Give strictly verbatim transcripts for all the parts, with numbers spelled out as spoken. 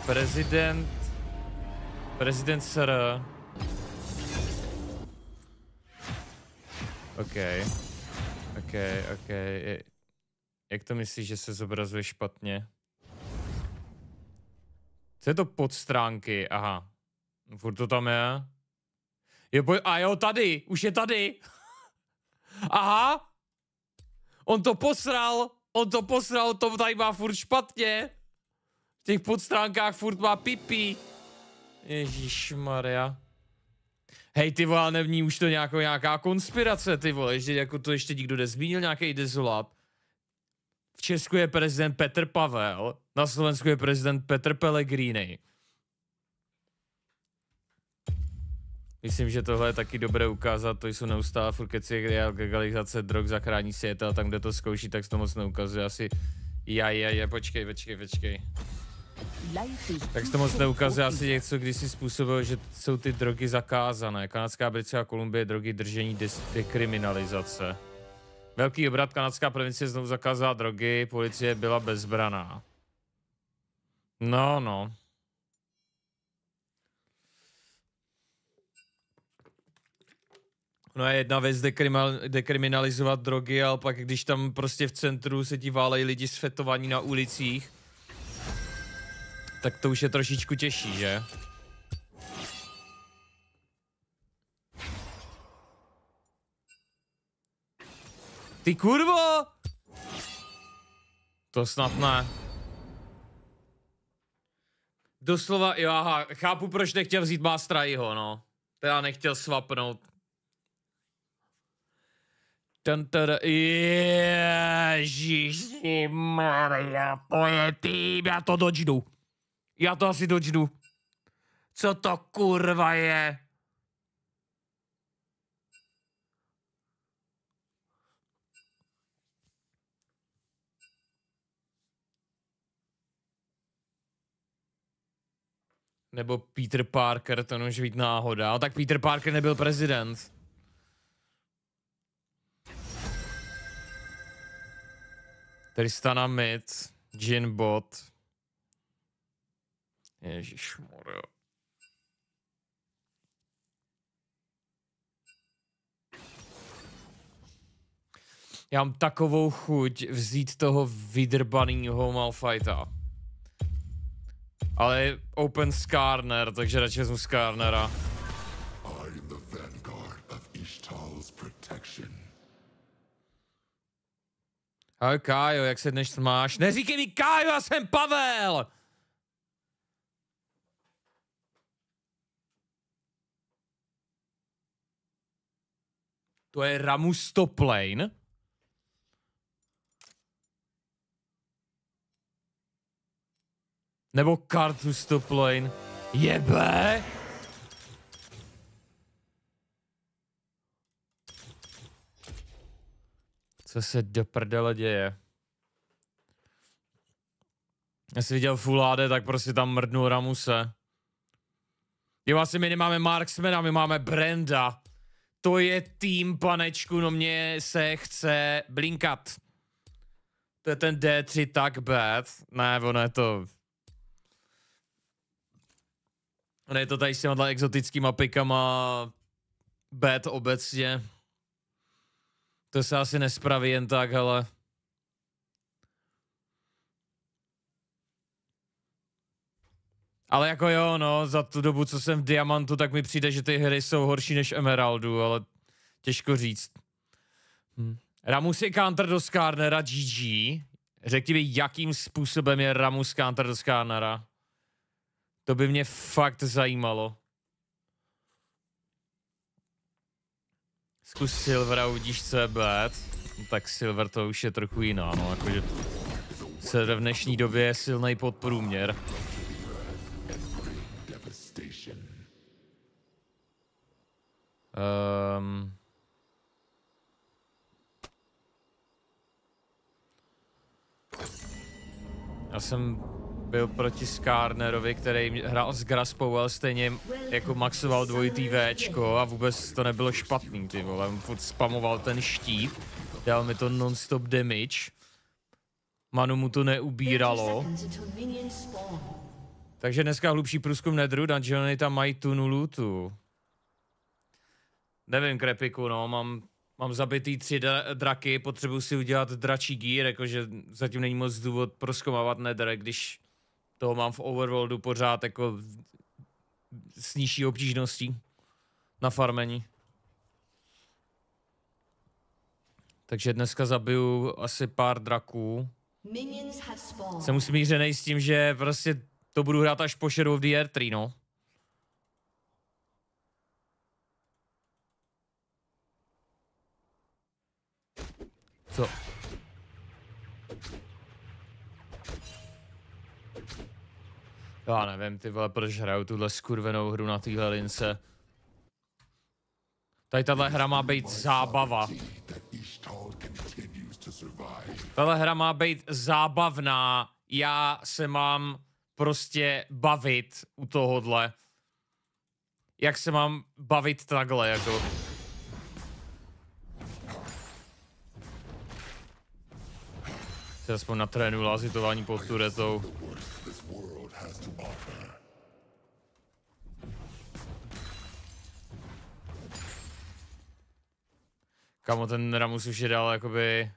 Prezident... Prezident S R. OK. OK, OK. Jak to myslíš, že se zobrazuje špatně? Co je to podstránky? Aha. Furt to tam je. Jo, boj... A jo, tady. Už je tady. Aha. On to posral. On to posral. To tady má furt špatně. V těch podstránkách furt má pipi. Ježišmarja. Hej, ty vole, nevní už to nějakou, nějaká konspirace, ty vole, že jako to ještě nikdo nezmínil, nějaký dezolát. V Česku je prezident Petr Pavel, na Slovensku je prezident Petr Pellegrini. Myslím, že tohle je taky dobré ukázat, to jsou neustále furt keci, legalizace drog zachrání svět a tam, kde to zkouší, tak se to moc neukazuje, asi jaj, jaj, jaj, počkej, počkej, počkej. Tak se to moc neukazuje, asi něco, když si způsobil, že jsou ty drogy zakázané. Kanadská, britská Kolumbie, drogy, držení, dekriminalizace. Velký obrat, kanadská provincie znovu zakázala drogy, policie byla bezbraná. No, no. No je jedna věc dekriminalizovat drogy, ale pak když tam prostě v centru se ti válejí lidi sfetovaní na ulicích, tak to už je trošičku těžší, že? Ty kurvo! To snad ne. Doslova, jo, aha, chápu, proč nechtěl vzít Mastrajího, no. Teda nechtěl swapnout. Ježišimarja, to je tým, já to dodžnu. Já to asi dodžnu. Co to kurva je? Nebo Peter Parker, to může být náhoda. Ale tak Peter Parker nebyl prezident. Tristana Mid, Jin Bot. Ježišmarja. Já mám takovou chuť vzít toho vydrbanýho Malfighta. Ale open Skarner, takže radši vezmu Skarnera. Ahoj Kájo, jak se dnes máš? Neříkej mi Kájo, já jsem Pavel! To je Ramus Toplane. Nebo Kartus Toplane. Jebe! Co se do prdele děje? Já jsi viděl Full H D, tak prostě tam mrdnul Ramuse. Jo, asi my nemáme Marksmana, my máme Brenda. To je tým, panečku, no mě se chce blinkat. To je ten D tři tak bad. Ne, ono je to... Ono je to tady s těma exotickýma pikama bad obecně. To se asi nespraví jen tak, hele. Ale jako jo, no, za tu dobu, co jsem v Diamantu, tak mi přijde, že ty hry jsou horší než Emeraldu, ale těžko říct. Hm. Ramus je counter do Skarnera, G G. Řekni mi, jakým způsobem je Ramus counter do Skarnera. To by mě fakt zajímalo. Zkus Silvera, uvidíš, co je bad. No, tak Silver to už je trochu jiná, no, jakože Silver v dnešní době je silnej podprůměr. Um, já jsem byl proti Skarnerovi, který hrál s Graspou, ale stejně jako maxoval dvojitý Včko a vůbec to nebylo špatný, ty vole. On furt spamoval ten štít, dal mi to non-stop damage. Manu mu to neubíralo. Takže dneska hlubší průzkum nedru, dungeony tam mají tunu lootu. Nevím, Krepiku, no, mám, mám zabitý tři dra draky, potřebuji si udělat dračí gear, jakože zatím není moc důvod prozkomávat nether, když toho mám v overworldu pořád jako s nižší obtížností na farmení. Takže dneska zabiju asi pár draků. Jsem musím smířenej s tím, že prostě to budu hrát až po Shadow of the Earth tři, no. Co? Já nevím, ty vole, proč hraju tuhle skurvenou hru na téhle lince. Tady tahle hra má být zábava. Tahle hra má být zábavná. Já se mám prostě bavit u tohodle. Jak se mám bavit takhle, jako. Se aspoň natrénuju lázitování pod turetou. Kamo, ten Ramus už je dal jakoby...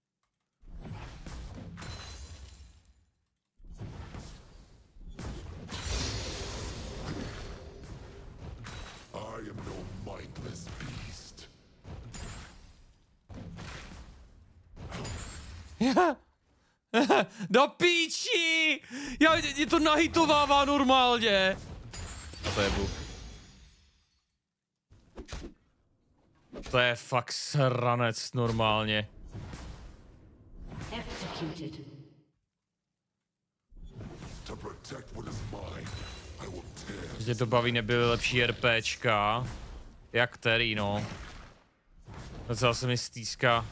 Do píči! Já, je to nahitovává normálně. A to je bůh. To je fakt sranec normálně. Že to baví, nebyly lepší RPčka. Jak který, no. Docela se mi stýská.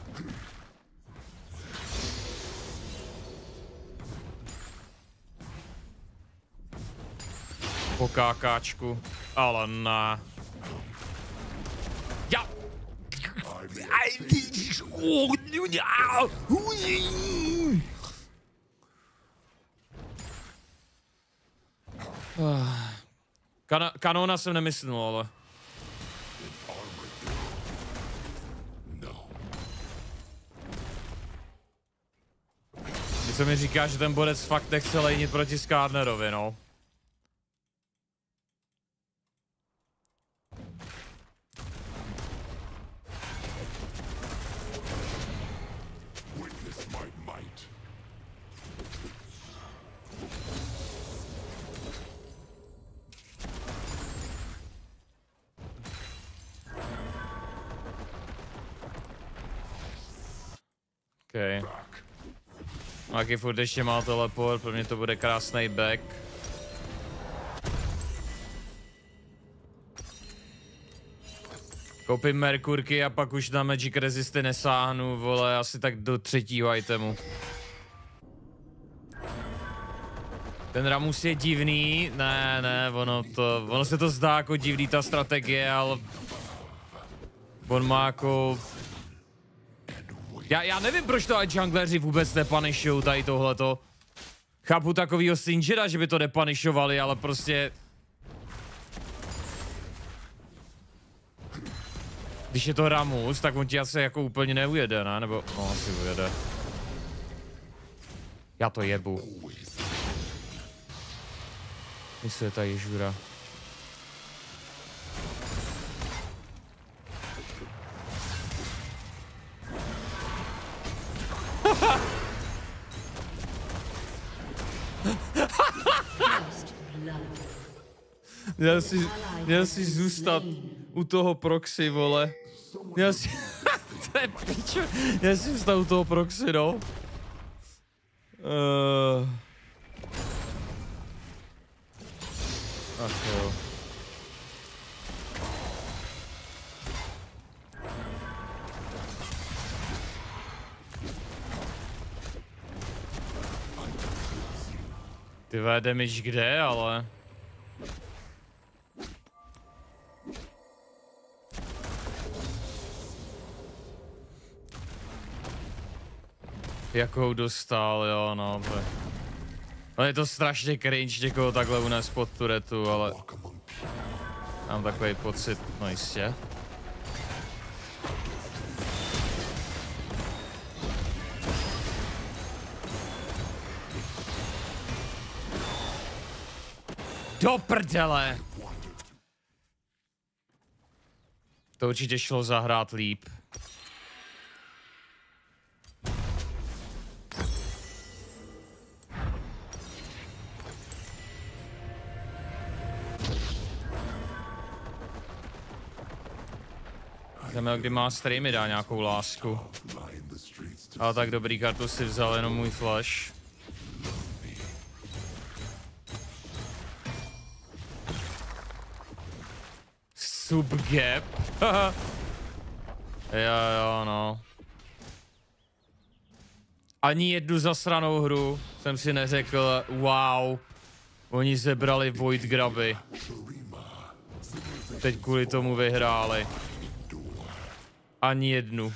Po kákáčku, ale ne. Já. Kana kanóna jsem nemyslel, ale. Když se mi říká, že ten bodec fakt nechce lejnit proti Skarnerovi, no. Okay. Taky furt ještě má teleport, pro mě to bude krásný back. Koupím Merkurky a pak už na Magic Resisty nesáhnu, vole, asi tak do třetího itemu. Ten Ramus je divný, ne, ne, ono to, ono se to zdá jako divný ta strategie, ale on má jako... Já, já nevím, proč to jungleři vůbec nepunishujou tady tohleto. Chápu takovýho Singera, že by to nepunishovali, ale prostě... Když je to Ramus, tak on ti asi jako úplně neujede, ne? Nebo, no, asi ujede. Já to jebu. Jestli je tady žura. Měl si, měl si zůstat u toho proxy, vole. Měl si... to je pičo. Měl si zůstat u toho proxy, no. Uh... Ach jo. Ty vole, damage kde, ale... Jakou dostal, jo, no. Ale je to strašně cringe někoho takhle unes pod turetu, ale mám takový pocit, no jistě. Do prdele! To určitě šlo zahrát líp. Jdeme, kdy má streamy, dá nějakou lásku. Ale tak dobrý, kartu si vzal jenom můj flash. Subgap. Jo, jo, no. Ani jednu zasranou hru jsem si neřekl, wow, oni zebrali Void Graby. Teď kvůli tomu vyhráli. Ani jednu.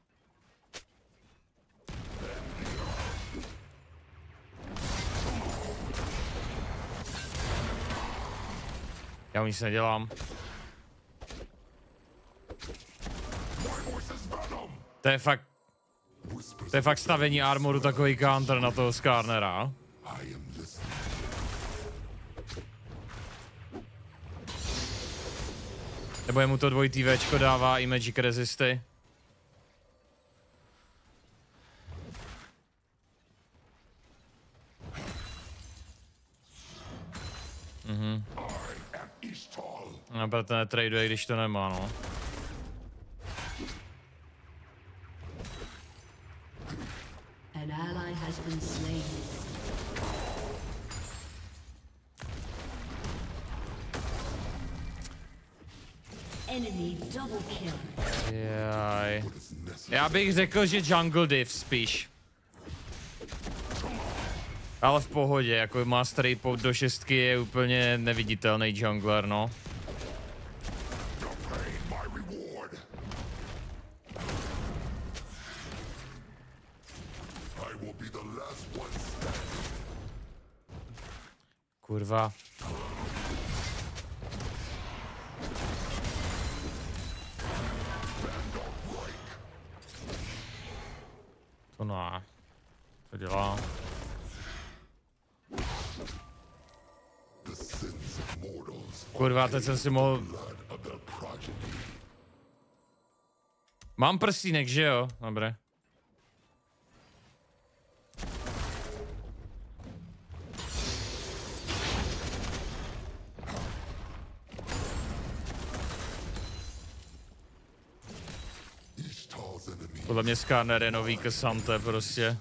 Já nic nedělám. To je fakt... To je fakt stavení armoru takový counter na toho Skarnera. Nebo jemu to dvojitý Včko dává i magic resisty. Mhm. No, proto netraduje, když to nemá, no. An ally has been slain. Enemy double kill. Jaj. Já bych řekl, že jungle div spíš. Ale v pohodě, jako má straight pot do šestky, je úplně neviditelný jungler, no. Kurva. To ne. Co dělá? Kurva, teď jsem si mohl... Mám prstínek, že jo? Dobré. Podle mě Skarner je nový K'Sante prostě.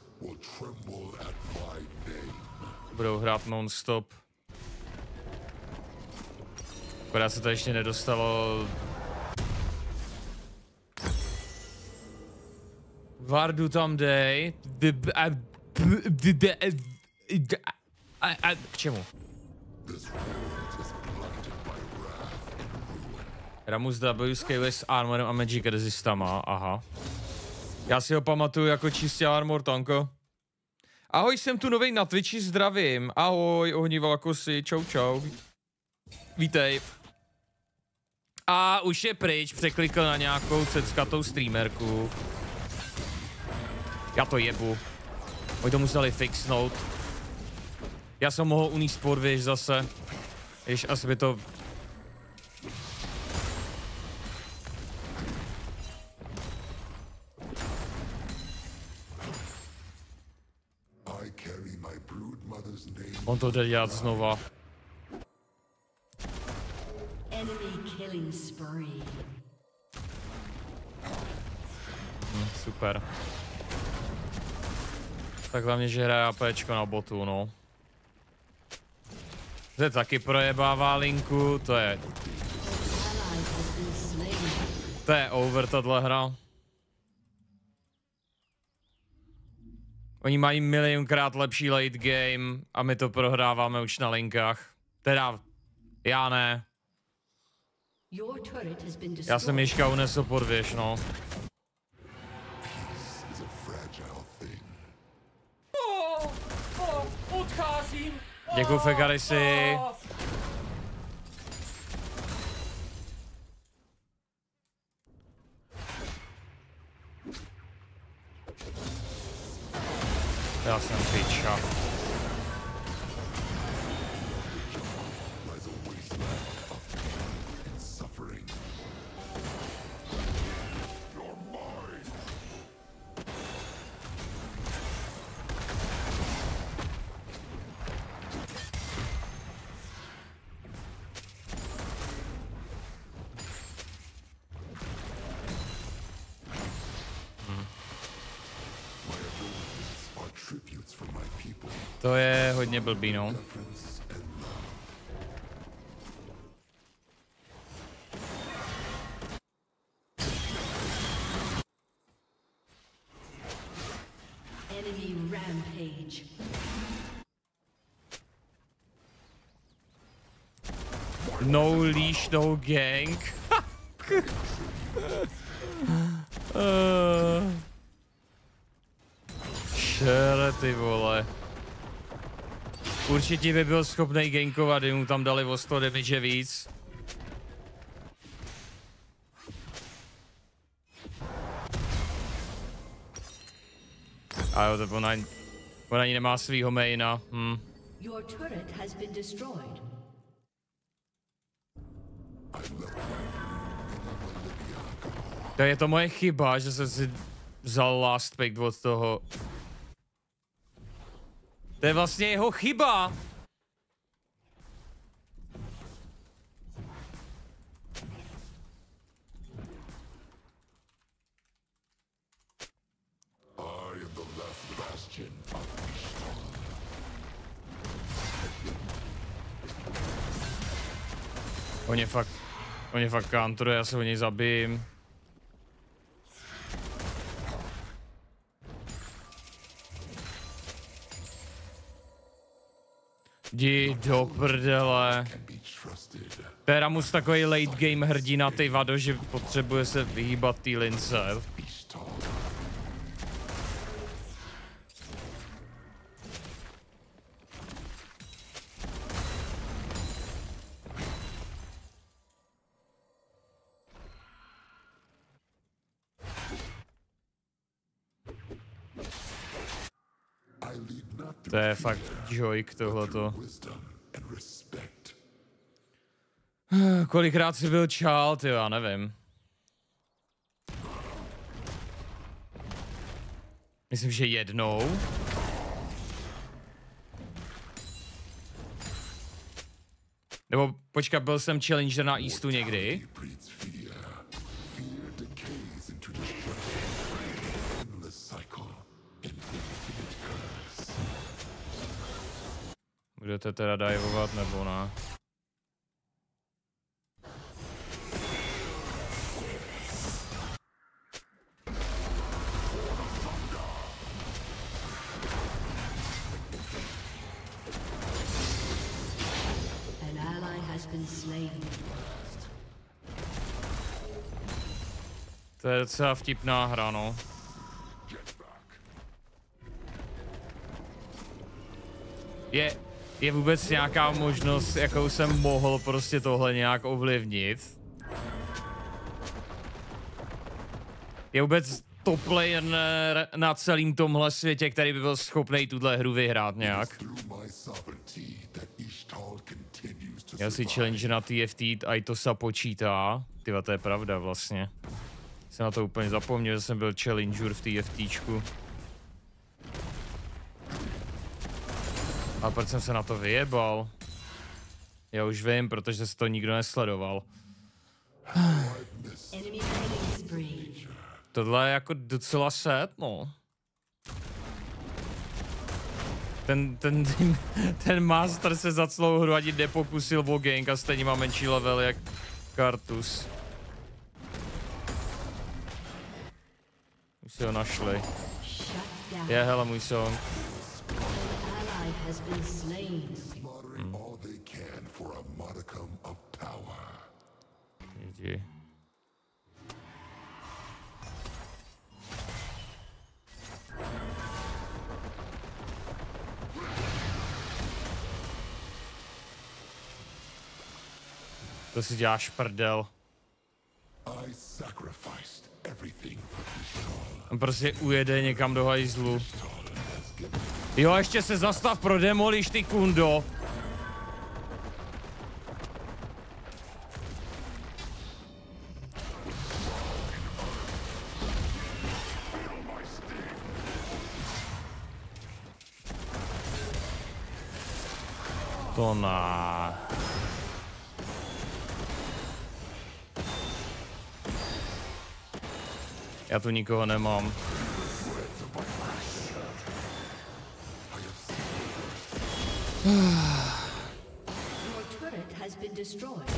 Budou hrát non-stop. Akorát se to ještě nedostalo... Vardu tam dej. K čemu? Ramus W scale s armorem a magic resistama, aha. Já si ho pamatuju jako čistě armor tanko. Ahoj, jsem tu novej na Twitchi, zdravím. Ahoj, ohnivá kusy, čau čau. Vítej. A už je pryč, překlikl na nějakou ceckatou streamerku. Já to jebu. Oni to museli fixnout. Já jsem mohl uníst podvěž zase. Jež asi by to... On to jde dělat znova. Hm, super. Tak hlavně, že hraje APčko na botu, no. Zde taky projebává linku, to je... To je over, tahle hra. Oni mají milionkrát lepší late game a my to prohráváme už na linkách. Teda, já ne. Já jsem Ježka unesl podvěž, no. Oh, oh, odchází. Děkuju, Fegarisi. Já jsem piča. To je hodně blbý, no. Enemy rampage. No leash, no gang. uh. Šere, ty vole. Určitě by byl schopný gankovat, kdyby mu tam dali o sto damage víc. A jo, to ona, ona ani nemá svýho maina. Hm. Your turret has been destroyed. To je to moje chyba, že jsem si vzal last pick od toho. To je vlastně jeho chyba. On je fakt, on je fakt counteruje, já se o něj zabijím. Jdi do prdele. To je Ramus takový late game hrdina, ty vado, že potřebuje se vyhýbat tý lince. To je fakt joyk tohleto. Kolikrát jsi byl čál, ty já nevím. Myslím, že jednou. Nebo počkat, byl jsem challenger na Eastu někdy. Budete teda divovat nebo ne? An ally has been slain. To je docela vtipná hra, no. Je, je vůbec nějaká možnost, jakou jsem mohl prostě tohle nějak ovlivnit? Je vůbec top player na celém tomhle světě, který by byl schopný tuhle hru vyhrát nějak? Já si challenge na T F T, a i to se počítá. Tyva, to je pravda vlastně. Jsem na to úplně zapomněl, že jsem byl challenger v TFTčku. A proč jsem se na to vyjebal? Já už vím, protože se to nikdo nesledoval. Tohle je jako docela set, no. Ten, ten, ten, ten master se za celou hru ani nepokusil o gank a stejně má menší level jak Kartus. Už si ho našli. Je, hele, můj song. Hmm. Jdi. To si děláš prdel. On prostě ujede někam do hajzlu. Jo, ještě se zastav, pro demoliš, ty kundo. To na. Já tu nikoho nemám. Your turret has been destroyed.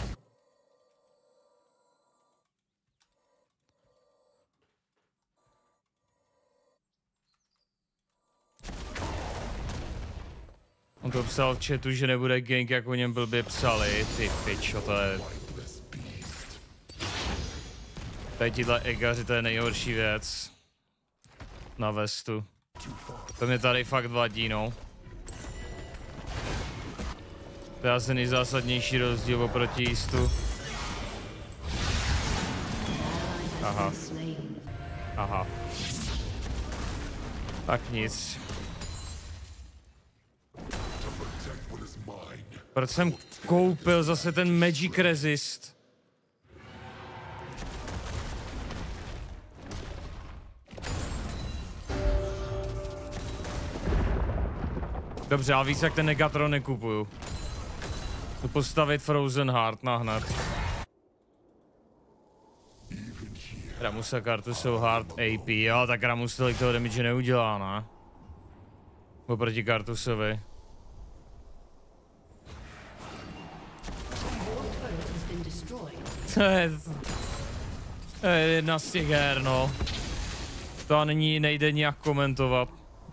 On to psal v chatu, že nebude gank, jak o něm blbě psali. Ty pičo, to je... Tady tíhle egaři, to je nejhorší věc. Na vestu. To mě tady fakt vadí, no. To je asi nejzásadnější rozdíl oproti jistu. Aha. Aha. Tak nic. Proč jsem koupil zase ten Magic Resist? Dobře, ale víc jak ten Negatron nekupuju. Chci postavit Frozen Heart na hned. Ramus a kartu jsou hard A P, jo, tak Ramus tolik toho damage neudělá, ne? Oproti Kartusovi. To je... To je jedna z těch her, no. To není, nejde nijak komentovat.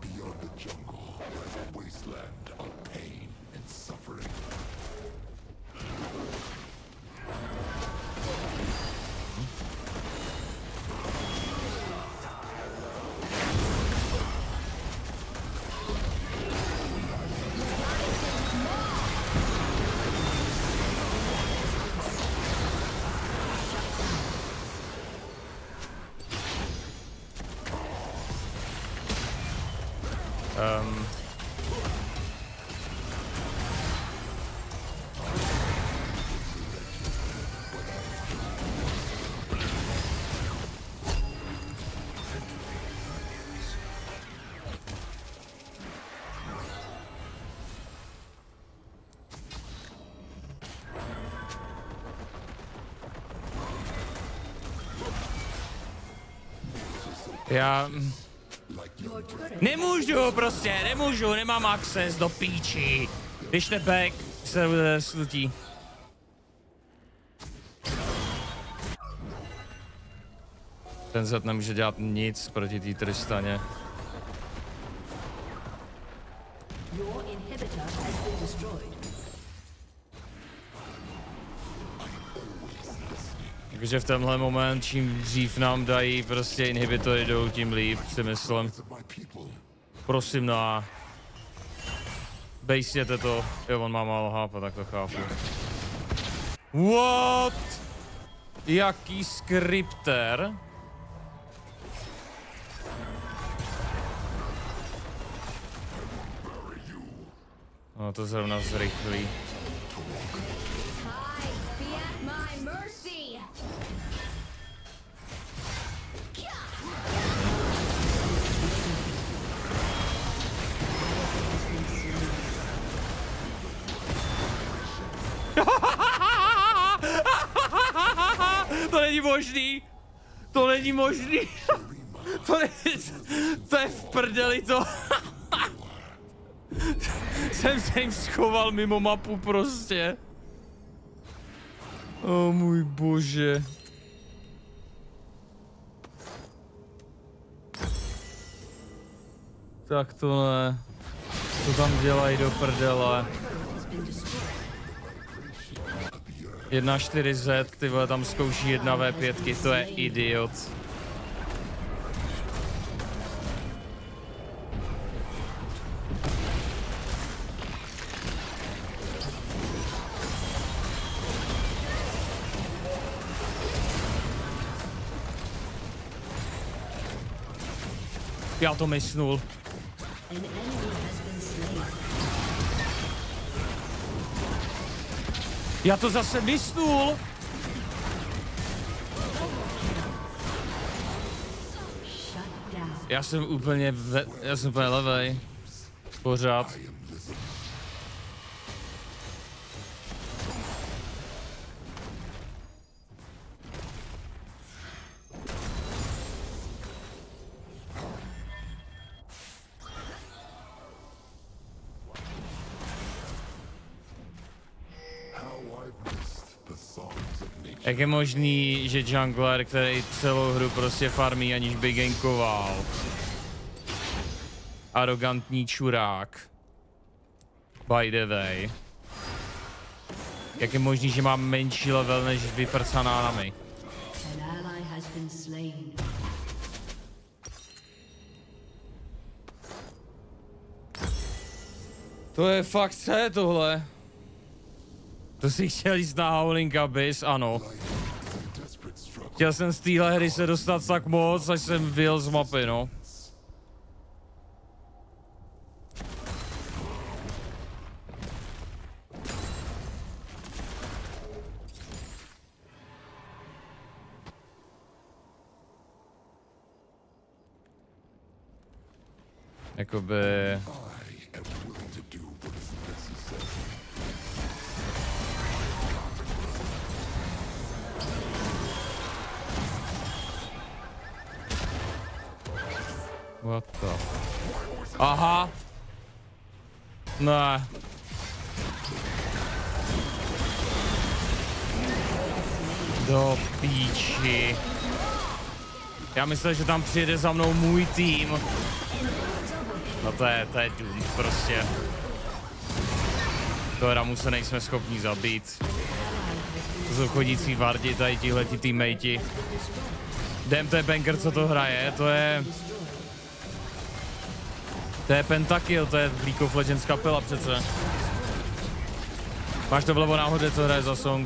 Um. Já... Nemůžu prostě, nemůžu, nemám access do píči. Když back, se bude slutí. Ten set nemůže dělat nic proti té Tristaně. Takže v tenhle moment, čím dřív nám dají prostě inhibitory jdou, tím líp, si myslím. Prosím, no. Bejsněte to. Jo, on má málo H P, tak to chápu. What? Jaký skripter? No to zrovna zrychlí. To není možný! To není možný! To, je, to je v prdeli to! Jsem se jim schoval mimo mapu prostě. O oh, můj bože. Tak to ne. Co tam dělají do prdele? jedna čtyři Z, ty vole, tam zkouší jedna V pět, to je idiot. Já to mysnul. An enemy has been slain. Já to zase mysnul. Shut down. Já jsem úplně, ve, já jsem úplně levej. Pořád. Jak je možný, že jungler, který celou hru prostě farmí, aniž by gankoval? Arrogantní čurák. By the way. Jak je možný, že má menší level než vyprcaná nami? An ally has been slain. To je fakt co je tohle? To si chtěl jít na Howling Abyss, ano. Chtěl jsem z téhle hry se dostat tak moc, až jsem vyjel z mapy, no. Jakoby... What the... Aha! Ne. Do píči. Já myslel, že tam přijede za mnou můj tým. No to je, to je dům prostě. To Ramu se nejsme schopni zabít. To jsou chodící vardi, tady tihleti teammatey. D M T Banker, co to hraje, to je... To je Pentakill, to je League of Legends kapela přece. Máš to vlevo náhodě, co hraje za song?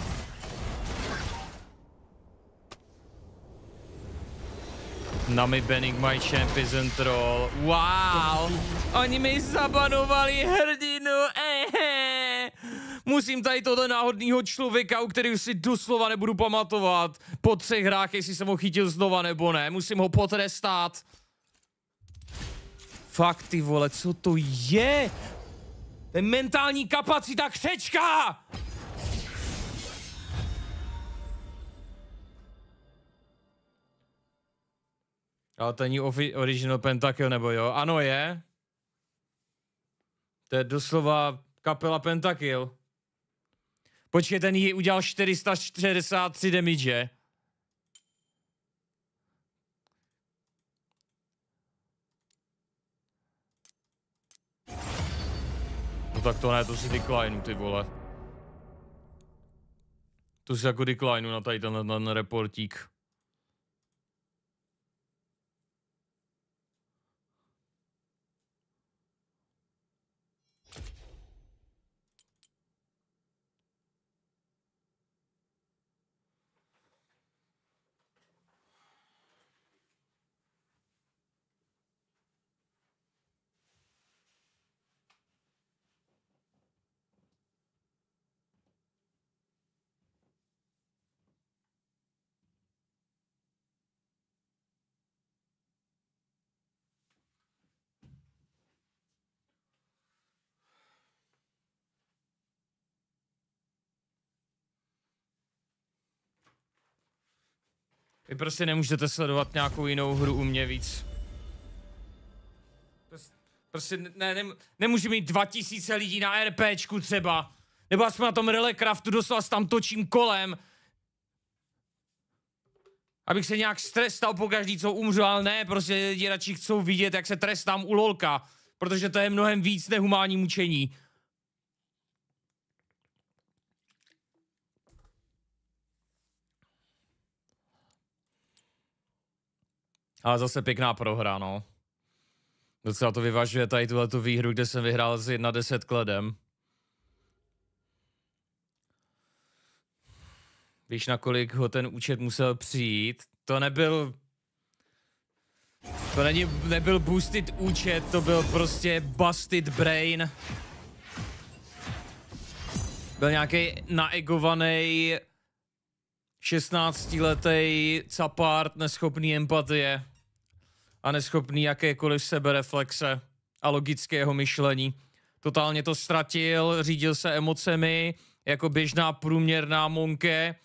Nami banning my champ isn't troll. Wow! Oni mi zabanovali hrdinu, ehe! Musím tady tohle náhodného člověka, u kterého si doslova nebudu pamatovat po třech hrách, jestli jsem ho chytil znova nebo ne. Musím ho potrestat. Fakt ty vole, co to je? To je mentální kapacita křečka! Ale to není original Pentakill, nebo jo? Ano je. To je doslova kapela Pentakill. Počkej, ten jí udělal čtyři sta šedesát tři damage. No tak to ne, to si declineu, ty vole. To si jako declineu na tady ten, ten reportík. Vy prostě nemůžete sledovat nějakou jinou hru u mě víc. Prostě ne, ne, nemůžu mít dva tisíce lidí na RPčku třeba. Nebo aspoň na tom Relecraftu doslova tam točím kolem. Abych se nějak strestal po každý, co umřu, ale ne, prostě lidi radši chcou vidět, jak se trestám u lolka. Protože to je mnohem víc nehumánní mučení. Ale zase pěkná prohra, no. Docela to vyvažuje tady tuhletu výhru, kde jsem vyhrál z jedna deset kledem. Víš, na kolik ho ten účet musel přijít? To nebyl... To není, nebyl boosted účet, to byl prostě busted brain. Byl nějaký naegovaný šestnáctiletý capárt, neschopný empatie a neschopný jakékoliv sebereflexe a logického myšlení. Totálně to ztratil, řídil se emocemi jako běžná průměrná monke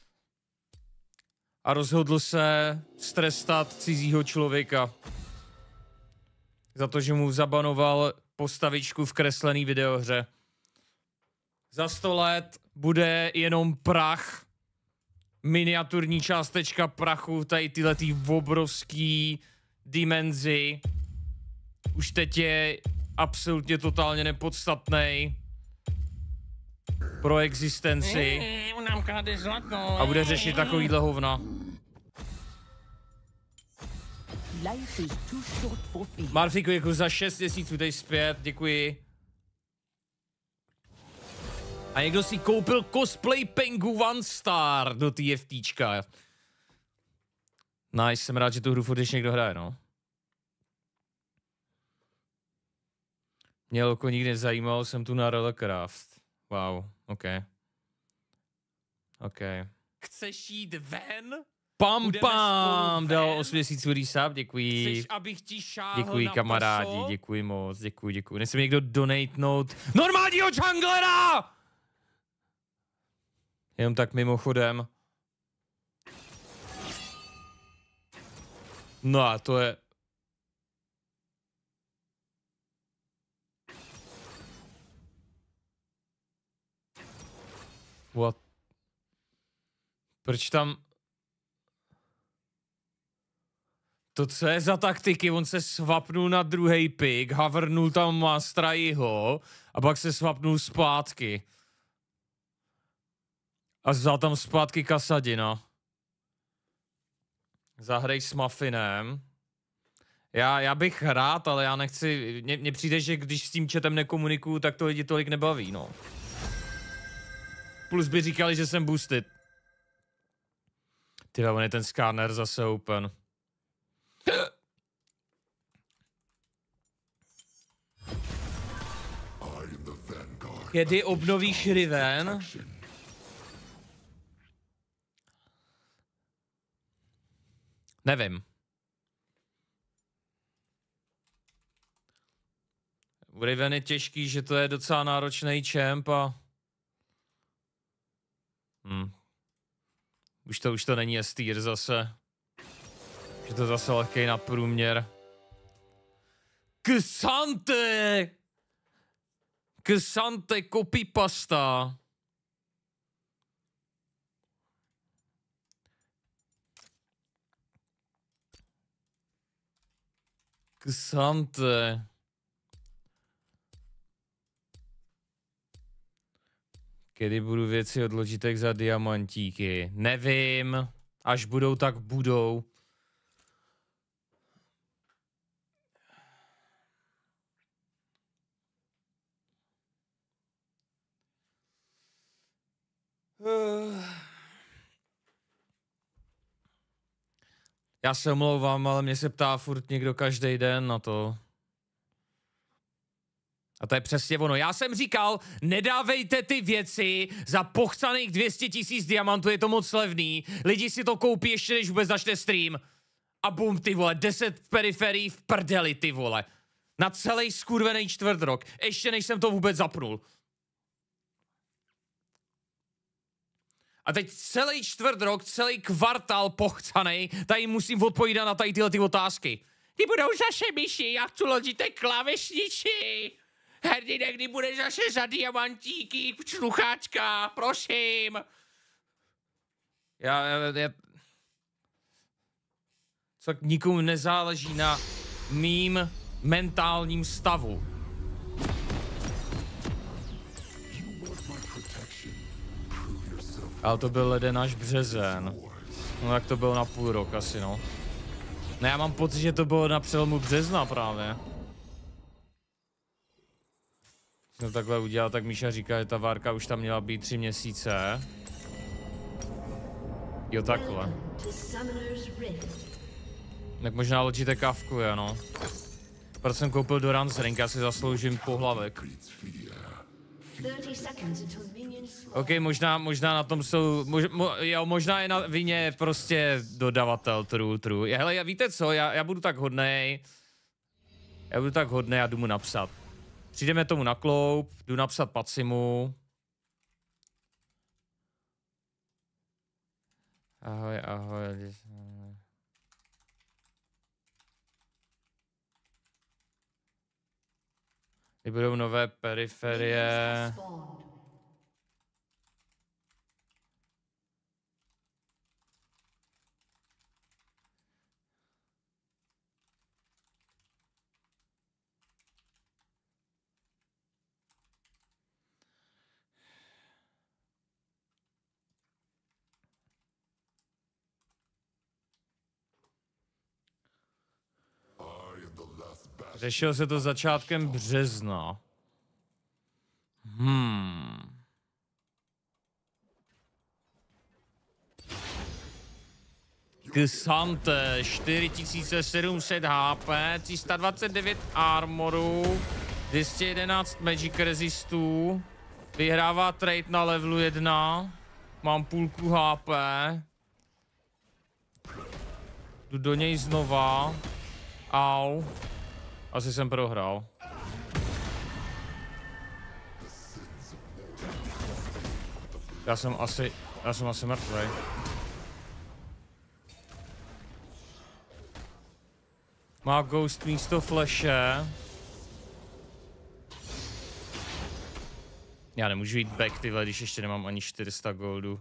a rozhodl se strestat cizího člověka za to, že mu zabanoval postavičku v kreslený videohře. Za sto let bude jenom prach, miniaturní částečka prachu, tady tyhle tý obrovský dimenzi. Už teď je absolutně totálně nepodstatný pro existenci a bude řešit takovýhle hovna. Marfiku, děkuji za šest měsíců, dej zpět, děkuji. A někdo si koupil cosplay Pengu One Star do TFTčka. Nice, jsem rád, že tu hru furt ještě někdo hraje, no. Mě loko nikdy nezajímalo, jsem tu na Rollercraft. Wow, ok. Ok. Chceš jít ven? Pam pam, dal osm měsíců resub, děkuji. Chceš, abych ti šáhl děkuji, na kamarádi, paso? Děkuji moc, děkuji, děkuji. Nechci někdo donatenout normálního junglera! Jenom tak mimochodem. No a to je... What? Proč tam... To co je za taktiky? On se swapnul na druhý pick, hovrnul tam Mastera jeho a pak se swapnul zpátky. A vzal tam zpátky Kasadina. Zahraj s Muffinem. Já, já bych rád, ale já nechci... Mně přijde, že když s tím chatem nekomunikuju, tak to lidi tolik nebaví, no. Plus by říkali, že jsem boosted. Tyhle, on je ten skanner zase open. Kdy obnovíš Riven? Nevím. U Riven je těžký, že to je docela náročný champ a... Hm. Už to, už to není S-tier zase. Že to zase lehkej nadprůměr. Ksante! Ksante copypasta. Ksante. Kdy budu věci od Logitech za diamantíky? Nevím. Až budou, tak budou. Já se omlouvám, ale mě se ptá furt někdo každý den na to. A to je přesně ono. Já jsem říkal, nedávejte ty věci za pochcaných dvě stě tisíc diamantů, je to moc levný. Lidi si to koupí ještě, než vůbec začne stream. A bum, ty vole, deset periferií v prdeli, ty vole. Na celý skurvený čtvrt rok. Ještě než jsem to vůbec zapnul. A teď celý čtvrt rok, celý kvartál pochcanej, tady musím odpovídat na tady tyhle ty otázky. Kdy budou zase myši, já chci Logitech klávesniči. Herdine, kdy budeš zase za diamantíky, slucháčka, prosím. Já, já, já... Co nikomu nezáleží na mým mentálním stavu. Ale to byl leden až březen. No tak to bylo na půl rok asi, no. No já mám pocit, že to bylo na přelomu března právě. No takhle udělal, tak Míša říká, že ta várka už tam měla být tři měsíce. Jo, takhle. Tak možná loďíte kávku, jo, no. Proto jsem koupil Doran's Ring, já si zasloužím pohlavek. OK, možná, možná na tom jsou, mož, mo, jo, možná je na vině prostě dodavatel, true, true. Hele, já, víte co, já, já budu tak hodnej, já budu tak hodnej a jdu mu napsat. Přijdeme tomu na kloup, jdu napsat Pacimu. Ahoj, ahoj. Kdy budou nové periferie. Řešil se to začátkem března. Hmm. Ksante, čtyři tisíce sedm set H P, tři sta dvacet devět armoru, dvě stě jedenáct magic resistů, vyhrává trade na levelu jedna, mám půlku H P, jdu do něj znova, au, asi jsem prohrál. Já jsem asi, já jsem asi mrtvej. Má Ghost místo flashe. Já nemůžu jít back, tyhle, když ještě nemám ani čtyři sta goldu.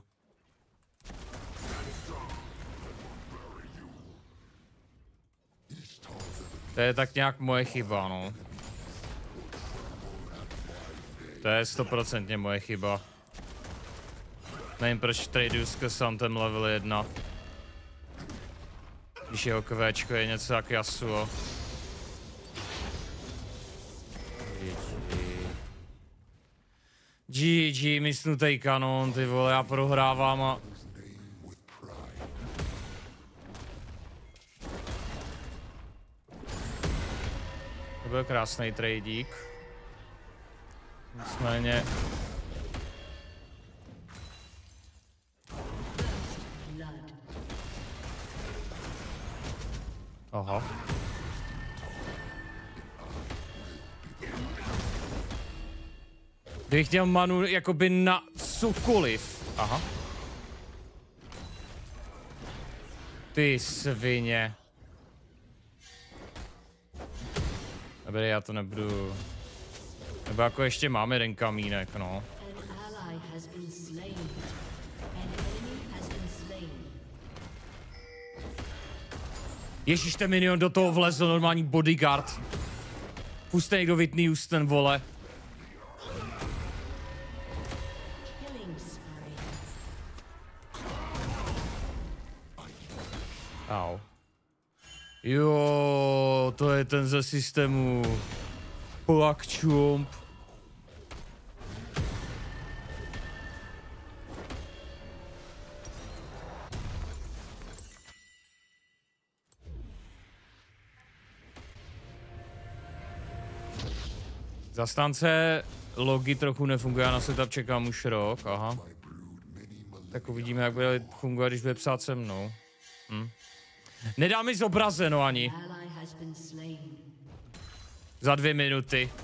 To je tak nějak moje chyba, no. To je stoprocentně moje chyba. Nevím, proč traduju s Ksantem level jedna. Když jeho kvéčko je něco jak Yasuo. G G, mysnutej kanon, ty vole, já prohrávám a... To byl krásný tradík. Nicméně... Aha. Kdybych chtěl manu jakoby na cokoliv. Aha. Ty svině. Dobrý, já to nebudu... Nebo jako ještě máme jeden kamínek, no. Ježíš, ten minion do toho vlezl, normální bodyguard. Pusťte někdo Whitney Houston, vole. Au. Jo, to je ten ze systému. Plak čump. Zastánce logi trochu nefunguje, já na setup čekám už rok, aha. Tak uvidíme, jak bude fungovat, když bude psát se mnou. Hm. Nedá mi zobrazeno ani. Za dvě minuty.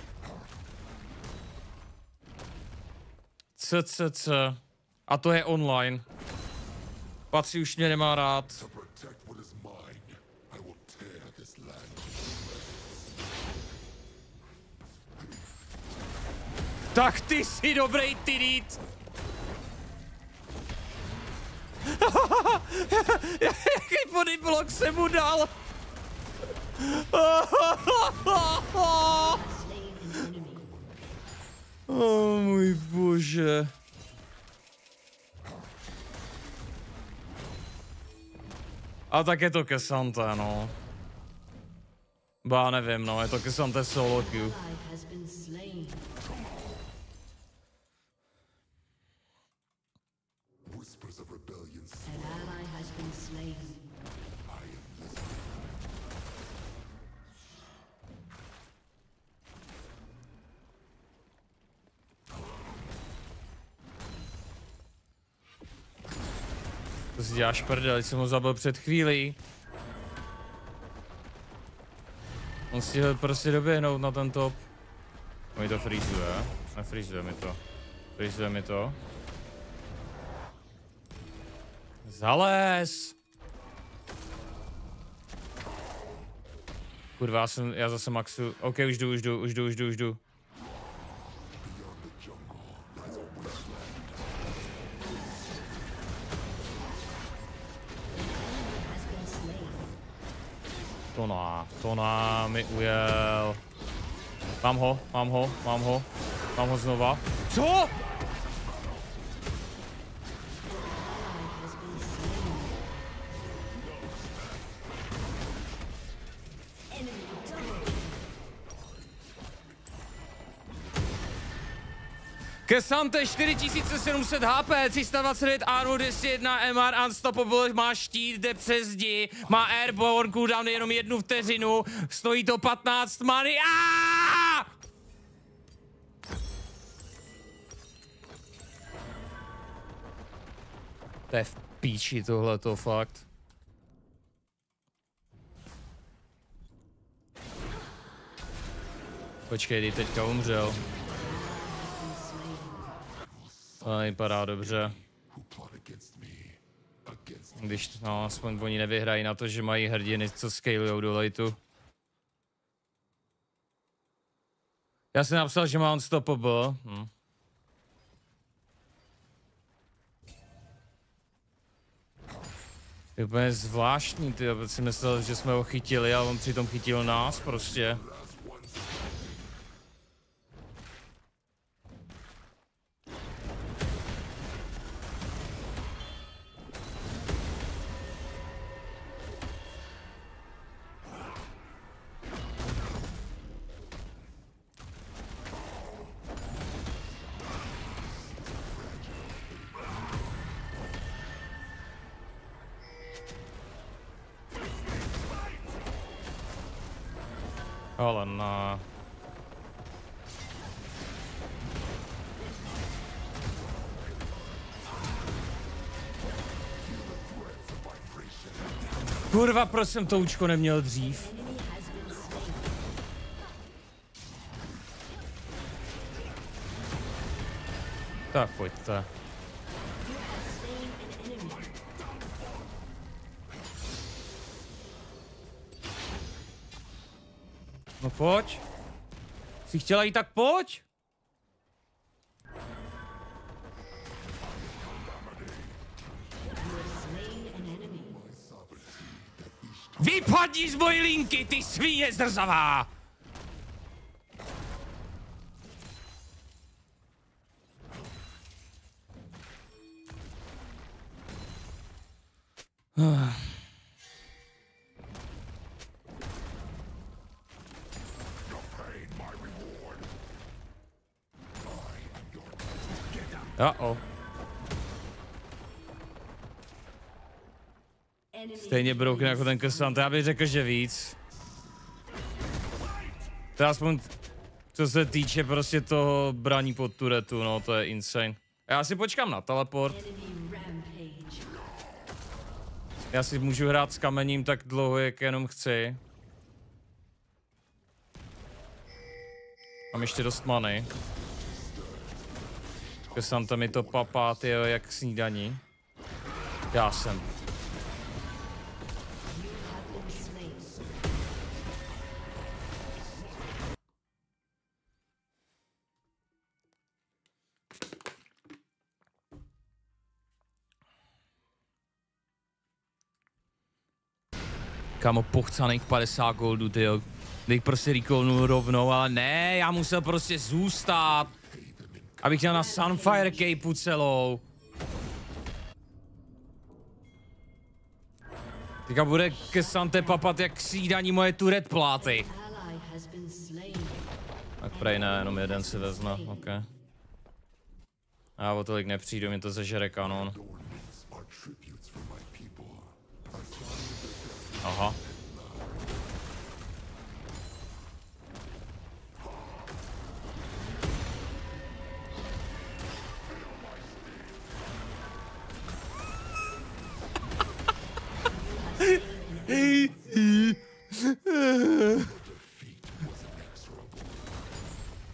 C, c, c. A to je online. Patří už mě nemá rád. Tak ty jsi dobrý tyrít. Jaký bodyblok se mu dal. Oh můj bože. A tak je to K'Sante, no. Ba nevím, no, je to K'Sante solo queue. To si děláš prdel, jsem ho zabil před chvílí. On stihl prostě doběhnout na ten top. On mi to freezuje, nefreezuje mi to. Freezuje mi to. Zalez! Kurva, já, jsem, já zase maxu. OK, už jdu, už jdu, už jdu, už jdu, už jdu. To ná, to ná, mi ujel. Mám ho, mám ho, mám ho, mám ho znova. Co? K'Sante čtyři tisíce sedm set H P, tři sta dvacet devět armor, dvě stě jedna M R, unstoppable, má štít, jde přes zdi, má airborne, cooldown jenom jednu vteřinu, stojí to patnáct many. Aaaa! To je v píči tohleto, fakt. Počkej, ty teďka umřel. To nevypadá dobře. Když, no, aspoň oni nevyhrají na to, že mají hrdiny, co scalujou do lejtu. Já jsem napsal, že má unstoppable. Hm. Je úplně zvláštní, ty, já si myslel, že jsme ho chytili, ale on přitom chytil nás prostě. Ale na. Kurva, proč jsem to účko neměl dřív? Tak pojďte. No pojď. Jsi chtěla jít, tak pojď. Vypadni z mojí linky, ty svíně zrzavá! Uh-oh. Stejně broken jako ten K'Sante, já bych řekl, že víc. To je aspoň, co se týče prostě toho braní pod turetu, no to je insane. Já si počkám na teleport. Já si můžu hrát s kamením tak dlouho, jak jenom chci. Mám ještě dost many. K'Sante mi to papá, tyjo, jak snídaní. Já jsem. Kámo, pochcaných padesát goldů, tyjo. Bych prostě recallnul rovnou, ale ne, já musel prostě zůstat. Abych měl na Sunfire Capeu celou. Teďka bude K'Sante papat jak snídaní moje turret pláty. Tak prej ne, jenom jeden si vezme, ok. Já o tolik nepřijdu, mě to zežere kanon. Aha.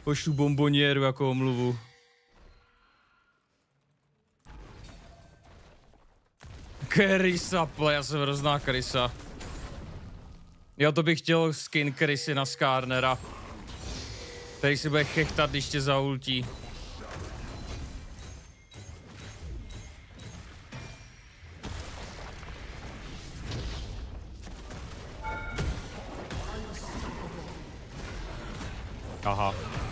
Pošlu bombonieru jako omluvu. Krysa, ple, já jsem hrozná krysa. Jo, to bych chtěl skin krysy na Skarnera. Který si bude chechtat, když tě zaultí. Aha.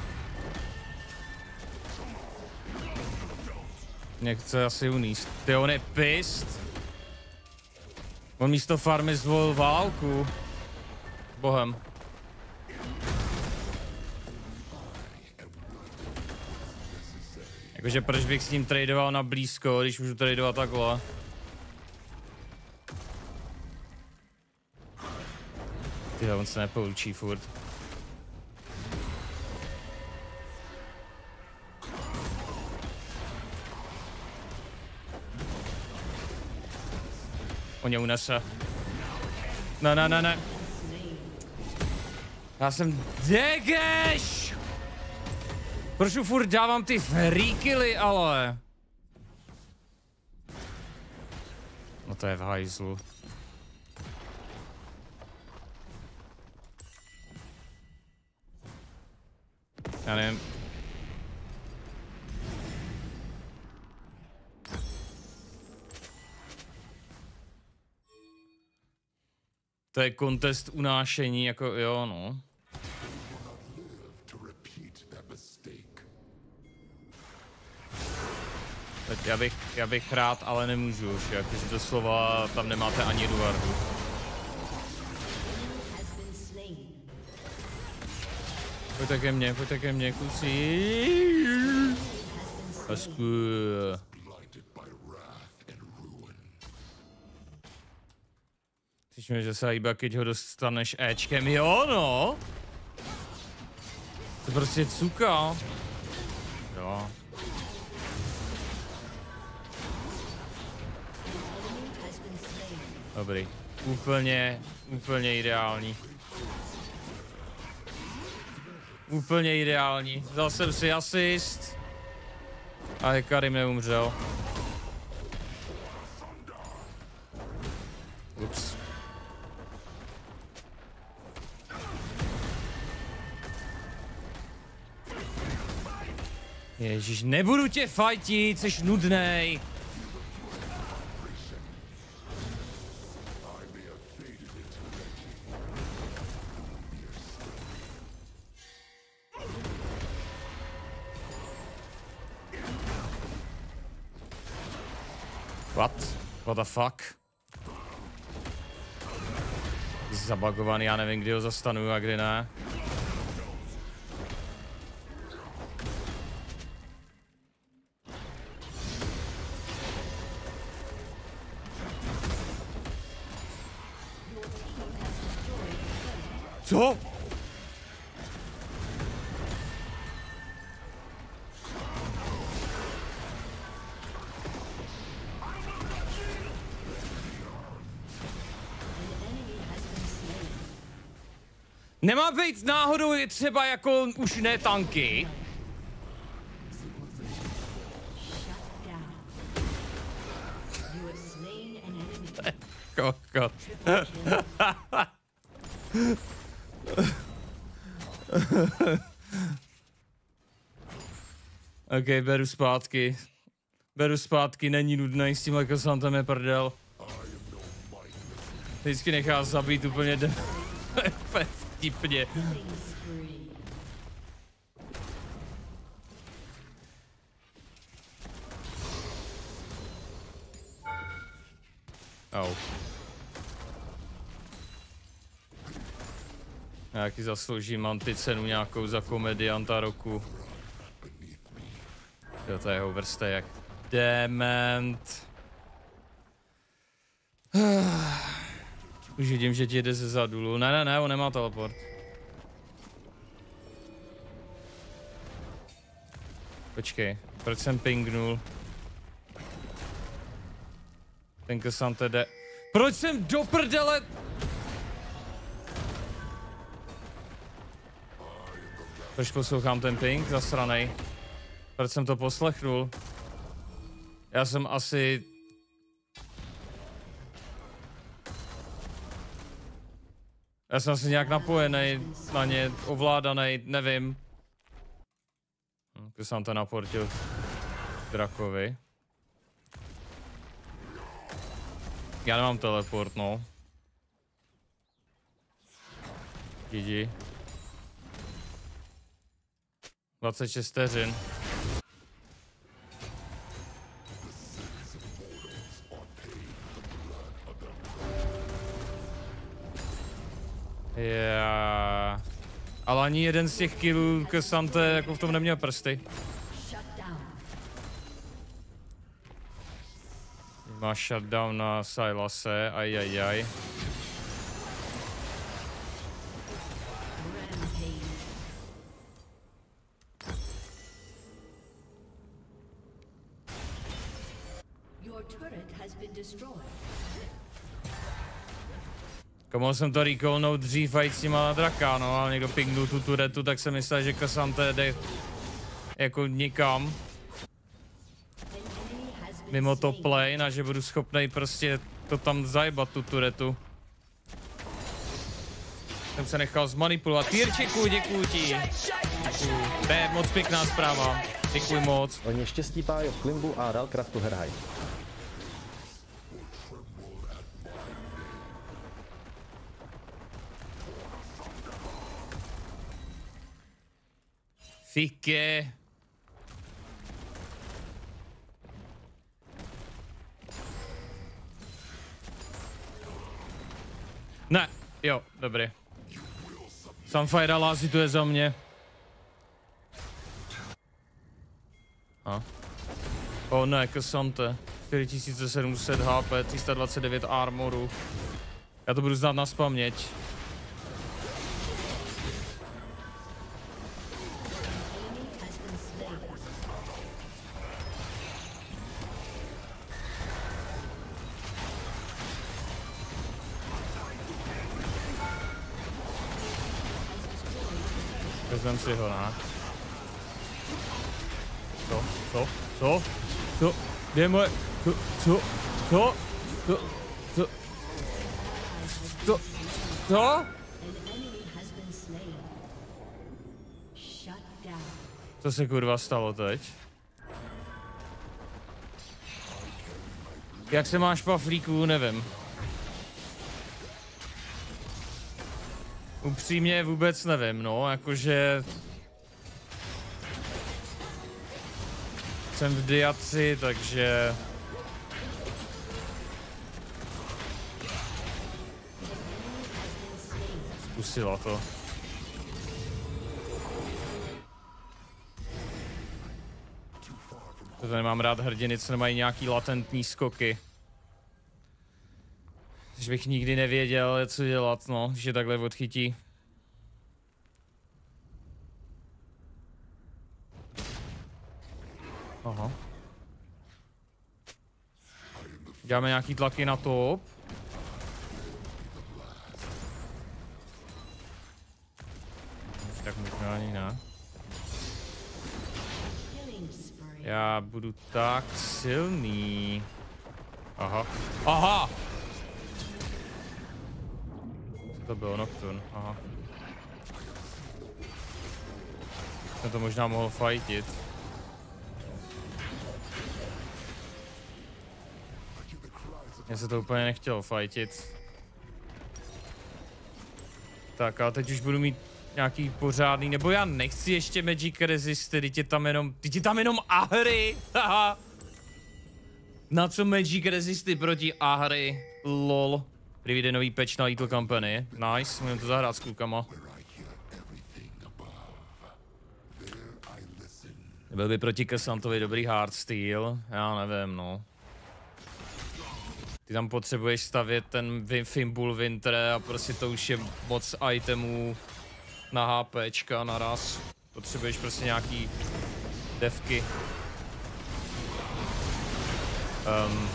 Mě chce asi uníst. Ty, on je pist. On místo farmy zvolil válku. Bohem. Jakože proč bych s ním tradoval na blízko, když můžu tradovat takhle. Tyhle, on se nepoučí furt. On mě unese. Ne, ne, ne, ne. Já jsem degeš! Proč mu furt dávám ty free killy, ale? No to je v hajzlu. Já nevím. To je kontest unášení, jako jo, no. Teď já bych, já bych rád, ale nemůžu už, jakože doslova tam nemáte ani Eduardu. Pojďte ke mně, pojďte ke mně, kluci. Pasku. Slyšíme, že se hýba, keď ho dostaneš Ečkem, jo no. To je prostě cuka. Jo. Dobrý. Úplně, úplně ideální. Úplně ideální. Vzal jsem si asist. A Hekarim neumřel. Ups. Ježíš, nebudu tě fajtit, jsi nudnej. What? What the fuck? Zabagovaný, já nevím, kdy ho zastanu a kdy ne. Co? Nemá být náhodou je třeba jako už ne tanky. Koko. OK, beru zpátky. Beru zpátky, není nudný s tímhle kosantem je prdel. Vždycky nechá zabít úplně de... vtipně. Au. Nějaký zasloužím anticenu nějakou za komedianta roku. Jo, to je overstay, dement. Už vidím, že ti jde ze zadu. Ne, ne, ne, on nemá teleport. Počkej, proč jsem pingnul? Ten Cassandra jde. Proč jsem do prdele? Proč poslouchám ten ping zasranej? Proč jsem to poslechnul? Já jsem asi... Já jsem asi nějak napojený na ně, ovládaný, nevím. Když jsem to naportil drakovi. Já nemám teleport, no. G G. dvacet šest vteřin. Yeah. Ale ani jeden z těch killů K'Sante jako v tom neměl prsty. Má shutdown na Sylase, ajajaj. Komu jsem to recallnout dřív a jít s nima na draka, no a někdo pingnul tu turetu, tak jsem myslel, že K'Sante jde jako nikam. Mimo to plane a že budu schopnej prostě to tam zajebat tu turetu. Jsem se nechal zmanipulovat. Týrčiku, děkuji ti. Děkuju. To je moc pěkná zpráva. Děkuji moc. Hodně štěstí pájo v Klimbu a Ralcraftu Herhaj. Fike. Ne, jo, dobrý. Sunfire Lásy tu je za mě. A. O ne, K'Sante. čtyři tisíce sedm set H P, tři sta dvacet devět armoru. Já to budu znát na spaměť. Vezmem si ho, ne? Co? Co? Co? Co? Kde je moje? Co? Co? Co? Co? Co? Co? Co? Co se kurva stalo teď? Jak se máš, Paflíku, nevím. Upřímně vůbec nevím, no, jakože... Jsem v diaci, takže... Zkusila to. Protože nemám rád hrdiny, co nemají nějaký latentní skoky. Že bych nikdy nevěděl, co dělat, no, že takhle odchytí. Aha. Děláme nějaký tlaky na top. Tak možná ani ne. Já budu tak silný. Aha. Aha! To bylo Nocturne, aha. Jsem to možná mohl fightit. Mně se to úplně nechtělo fightit. Tak a teď už budu mít nějaký pořádný, nebo já nechci ještě Magic Resisty, teď je tam jenom, teď je tam jenom Ahri, haha. Na co Magic Resisty proti Ahri, lol. Prý vyjde nový patch na Little Company. Nice, můžeme to zahrát s klukama. Byl by proti K'Santovi dobrý hardstyle? Já nevím, no. Ty tam potřebuješ stavět ten Fimbul Winter a prostě to už je moc itemů na HPčka naraz. Potřebuješ prostě nějaký devky. Um,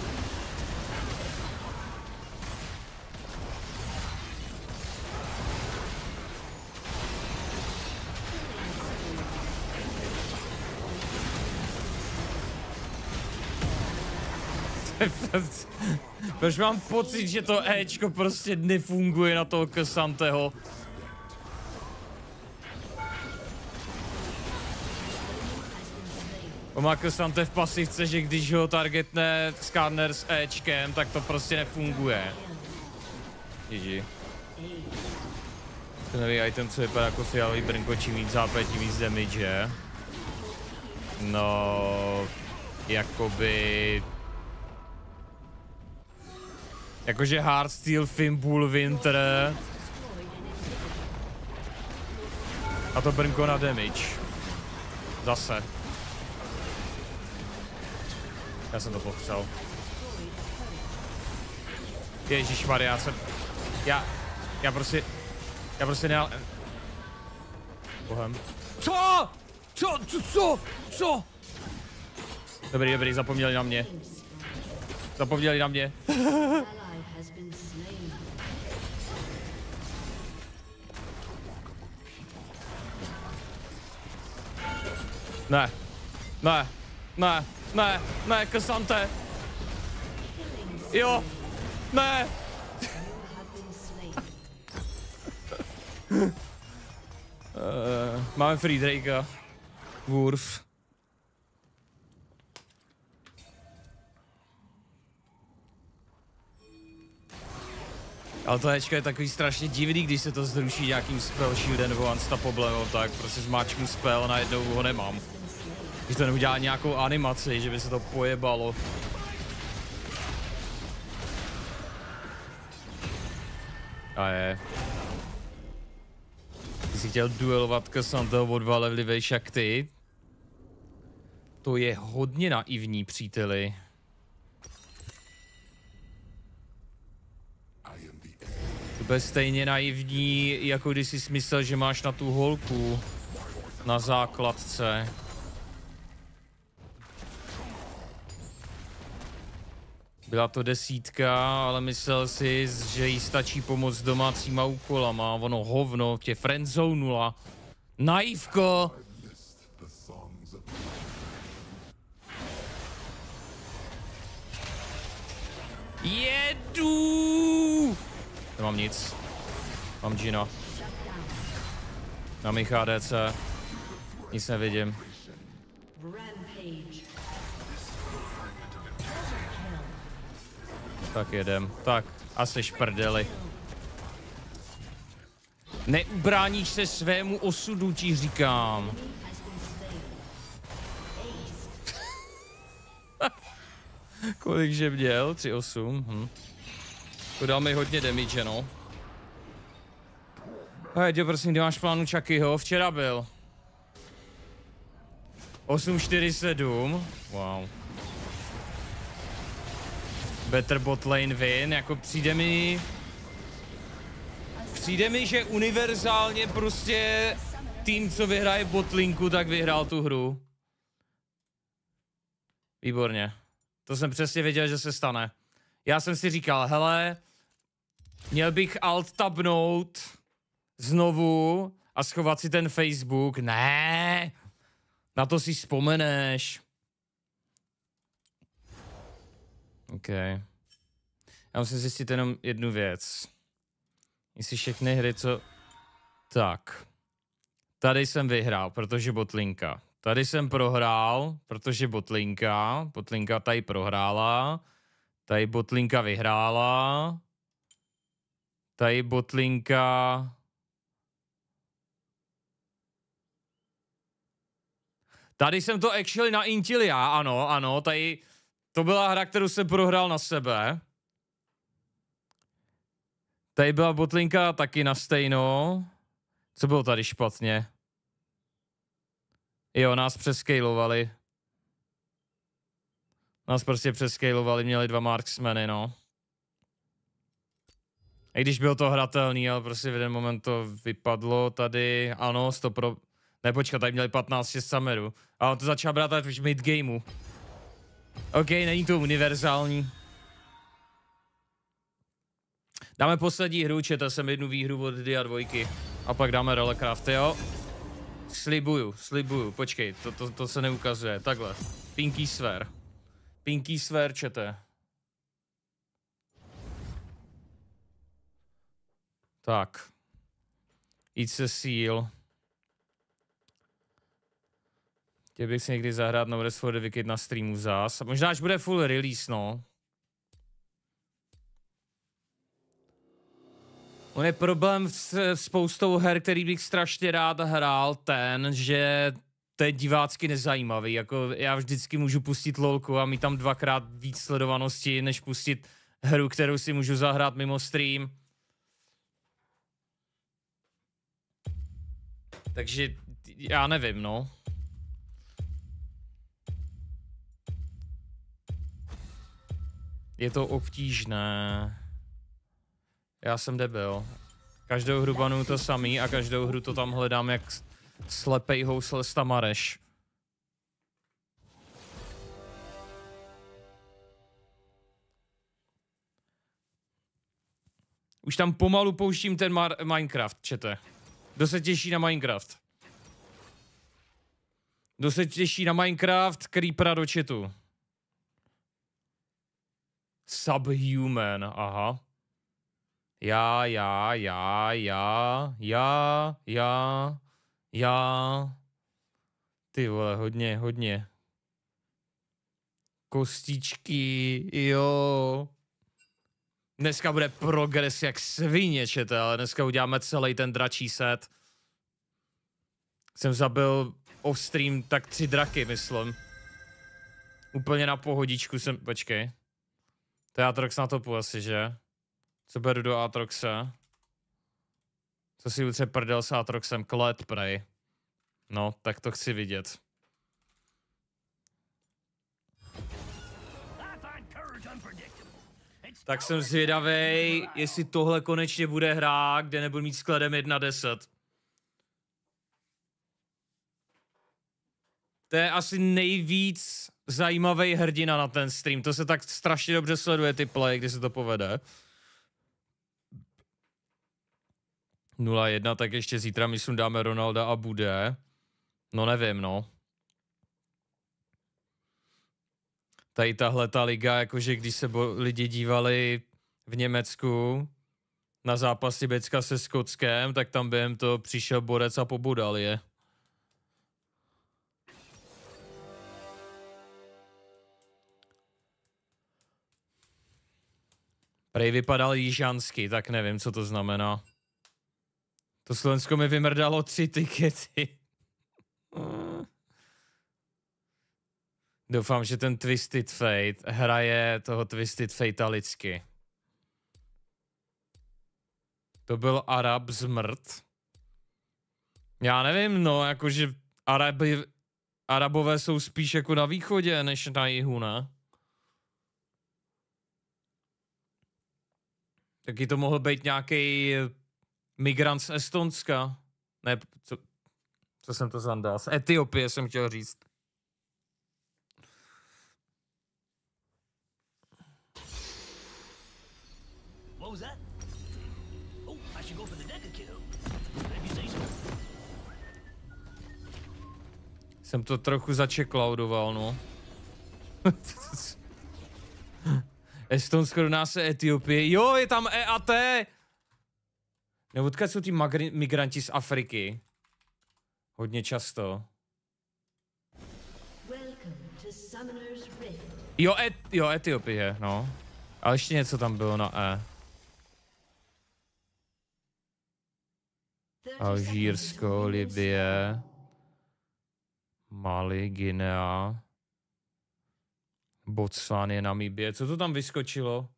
Proč mám pocit, že to Ečko prostě nefunguje na toho K'Santeho? On má K'Sante v pasivce, že když ho targetne skanner s Ečkem, tak to prostě nefunguje. G G. Ten nový item, co vypadá jako fialový brnko, čím víc H P, tím víc damage. No, jakoby... Jakože Heartsteel, Fimbul, Winter. A to brnko na damage. Zase. Já jsem to popřel. Ježišmarja, já jsem... Já... Já prostě... Já prostě ne... Bohem. Co? Co? Co? Co? Co? Dobrý, dobrý, zapomněli na mě. Zapomněli na mě. Ne. Ne. Ne. Ne. Ne, K'Sante. Jo. Ne. uh, máme free Drakea. Wurf. Ale to Ečko je takový strašně divný, když se to zruší nějakým spell shieldem nebo unstoppable, no, tak prostě zmáčknu spell a najednou ho nemám. Když to neudělá nějakou animaci, že by se to pojebalo. A je. Ty jsi chtěl duelovat K'Santeho o dva levely vejš jak ty? To je hodně naivní, příteli. To bude stejně naivní, jako když jsi myslel, že máš na tu holku na základce. Byla to desítka, ale myslel si, že jí stačí pomoct s domácíma úkolama. Ono hovno tě friendzonula. Naivko! Jedu! Nemám nic. Mám Gina. Mám jich A D C. Nic nevidím. Tak jedem. Tak, asi šprdeli. Neubráníš se svému osudu, ti říkám. Kolik že měl? tři osm. Hm. To dal mi hodně damage, no. Hej, prosím, kdy máš plánu Chuckyho? Včera byl. osm čtyři sedm. Wow. Better bot lane win, jako přijde mi... Přijde mi, že univerzálně prostě tým, co vyhraje botlinku, tak vyhrál tu hru. Výborně. To jsem přesně věděl, že se stane. Já jsem si říkal, hele, měl bych alt tabnout znovu a schovat si ten Facebook. Ne, na to si vzpomeneš. OK. Já musím zjistit jenom jednu věc. Jestli všechny hry, co... Tak. Tady jsem vyhrál, protože botlinka. Tady jsem prohrál, protože botlinka. Botlinka tady prohrála. Tady botlinka vyhrála. Tady botlinka... Tady jsem to actually naintil já, ano, ano. Tady... To byla hra, kterou jsem prohrál na sebe. Tady byla botlinka taky na stejno. Co bylo tady špatně? Jo, nás přeskejlovali. Nás prostě přeskejlovali, měli dva marksmeny, no. I když bylo to hratelný, ale prostě v jeden moment to vypadlo tady. Ano, sto pro... Ne, počkat, tady měli patnáct šest samerů. A on to začal brát tady už mid-gameu. OK, není to univerzální. Dáme poslední hru, četl jsem jednu výhru od Dia dvojky. A pak dáme Rollecraft, jo? Slibuju, slibuju, počkej, to, to, to se neukazuje, takhle. Pinky Swear. Pinky Swear, čete. Tak. It's a seal. Chtěl bych si někdy zahrát No Rest for the Wicked na streamu zás. Možná až bude full release, no. On je problém s spoustou her, který bych strašně rád hrál, ten, že to je divácky nezajímavý. Jako já vždycky můžu pustit lolku a mít tam dvakrát víc sledovanosti, než pustit hru, kterou si můžu zahrát mimo stream. Takže já nevím, no. Je to obtížné. Já jsem debil. Každou hru banuju to samý a každou hru to tam hledám jak slepej housle z Tamareš. Už tam pomalu pouštím ten Minecraft, čete. Kdo se těší na Minecraft? Kdo se těší na Minecraft? Creepera do chatu. Subhuman, aha. Já, já, já, já, já, já, já. Ty vole, hodně, hodně. Kostičky, jo. Dneska bude progres jak svině, čete, ale dneska uděláme celý ten dračí set. Jsem zabil off stream tak tři draky, myslím. Úplně na pohodičku jsem, počkej. To je Aatrox na topu asi, že? Co beru do Aatroxe? Co si utře prdel s Aatroxem? Klet, prej. No, tak to chci vidět. Tak jsem zvědavej, jestli tohle konečně bude hra, kde nebudu mít skladem jedna deset. To je asi nejvíc zajímavý hrdina na ten stream. To se tak strašně dobře sleduje, ty play, kdy se to povede. nula jedna, tak ještě zítra myslím dáme Ronalda a bude. No nevím, no. Tady tahle ta liga, jakože když se lidi dívali v Německu na zápasy Becka se Skotskem, tak tam během to přišel borec a pobodal je. Prej vypadal jižansky, tak nevím, co to znamená. To Slovensko mi vymrdalo tři tikety. Doufám, že ten Twisted Fate hraje toho Twisted Fate lidsky. To byl Arab zmrt. Já nevím, no, jakože Araby, Arabové jsou spíš jako na východě, než na jihu, ne? Taky to mohl být nějaký migrant z Estonska. Ne, co, co jsem to zandal? Z Etiopie jsem chtěl říct. Jsem to trochu začeklaudoval, no. Estonsko do nás je Etiopie. Jo, je tam E a T! Nebo odkud jsou ty migranti z Afriky? Hodně často. Jo, et, jo, Etiopie, no. Ale ještě něco tam bylo na E. Alžírsko, Libye, Mali, Guinea, Botswana, Namibie. Co to tam vyskočilo?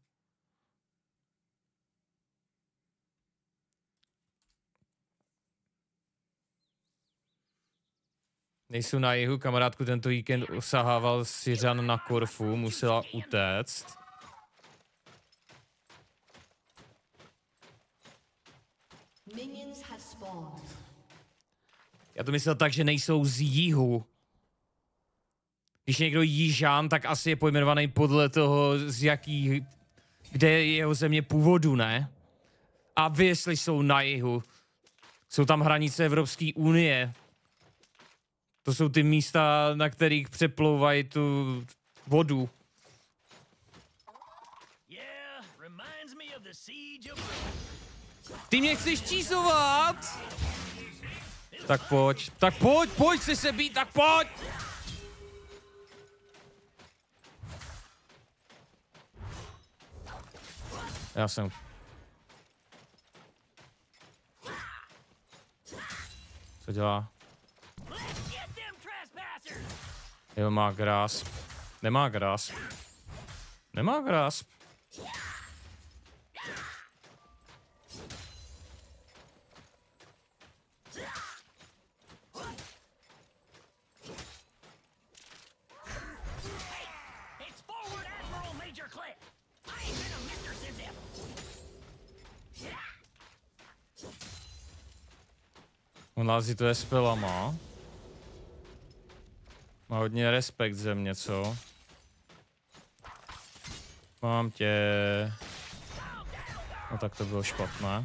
Nejsou na jihu, kamarádku tento víkend osahával Syřan na Korfu, musela utéct. Já to myslel tak, že nejsou z jihu. Když je někdo Jižán, tak asi je pojmenovaný podle toho, z jaký, kde je jeho země původu, ne? A vy, jestli jsou na jihu, jsou tam hranice Evropské unie. To jsou ty místa, na kterých přeplouvají tu vodu. Ty mě chceš čízovat? Tak pojď, tak pojď, pojď, chceš se být, tak pojď! Já jsem... Co dělá? Jo, má grasp. Nemá grasp. Nemá grasp. On lází to je spelama. Má hodně respekt ze mě, co? Mám tě. No tak to bylo špatné.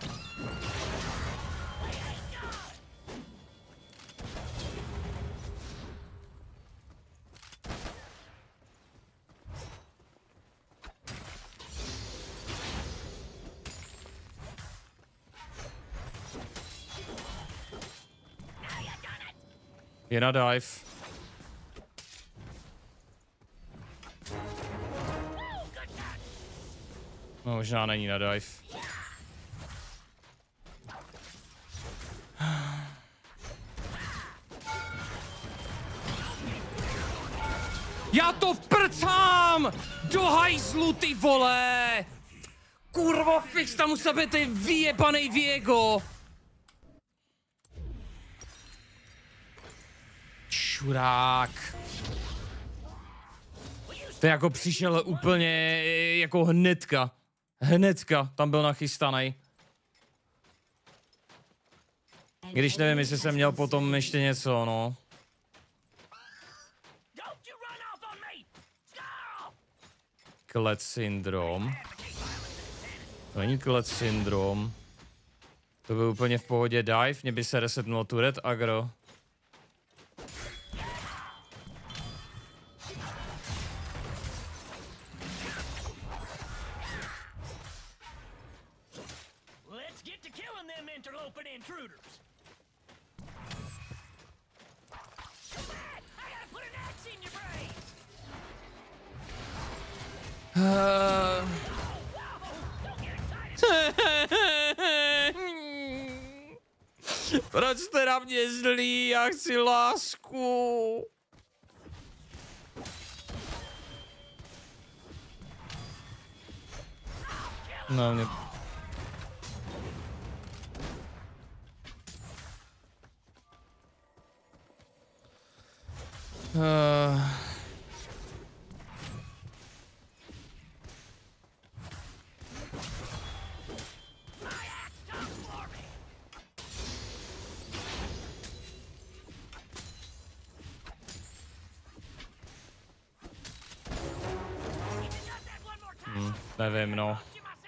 Je na dive. No, možná není na dive. Já to prcám! Do hajzlu, ty vole! Kurva, fix, tam musel být ten vyjebanej Viego! Čurák. To jako přišel úplně jako hnedka. Hnedka tam byl nachystaný. Když nevím, jestli jsem měl potom ještě něco, no. Klet syndrom. To není klet syndrom. To byl úplně v pohodě dive, mě by se resetnulo turret agro. Uh... Proč jste na mě zlý? Já chci lásku. No, mě... Uh... Hmm, nevím, no.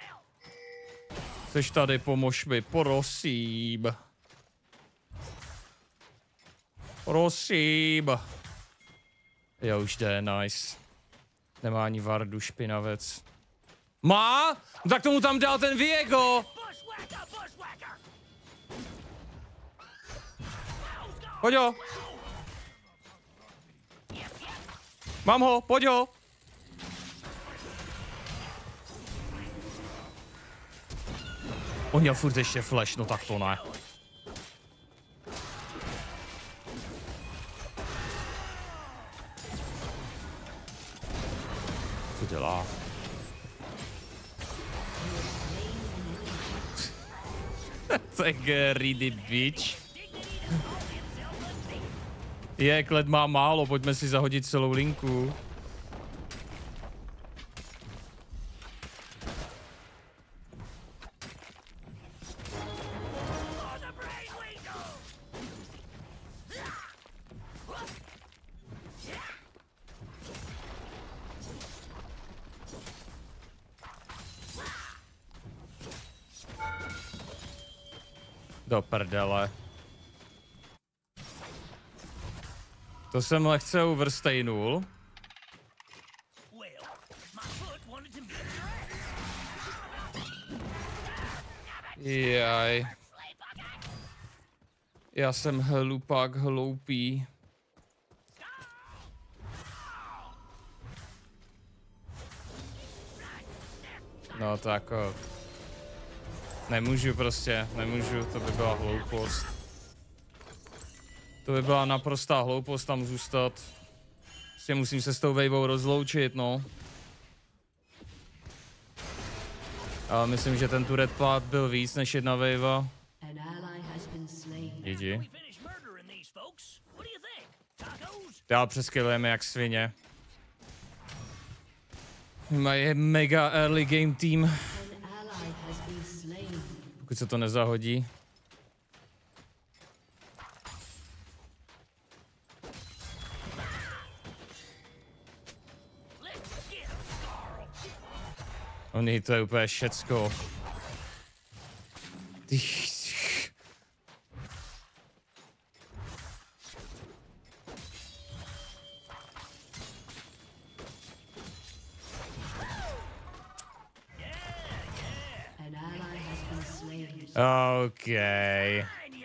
Jseš tady, pomož mi, prosím. Prosím. Jo, už jde, nice. Nemá ani vardu, špinavec. Má? No tak tomu tam dal ten Viego. Pojď ho. Mám ho, pojď ho. On měl furt ještě flash, no tak to ne. Co dělá? To je greedy bitch. Je, Kled má málo, pojďme si zahodit celou linku. Do prdele. To jsem lehce overstaynul. Jaj. Já jsem hlupák hloupý. No tak jako... Nemůžu prostě, nemůžu, to by byla hloupost. To by byla naprostá hloupost tam zůstat. Prostě musím se s tou wavou rozloučit, no. Ale myslím, že ten turret plat byl víc než jedna wave. G G. Já přeskillujeme jak svině. Mají mega early game team. Pokud se to nezahodí. Oni to je úplně všecko. Ty... Okay.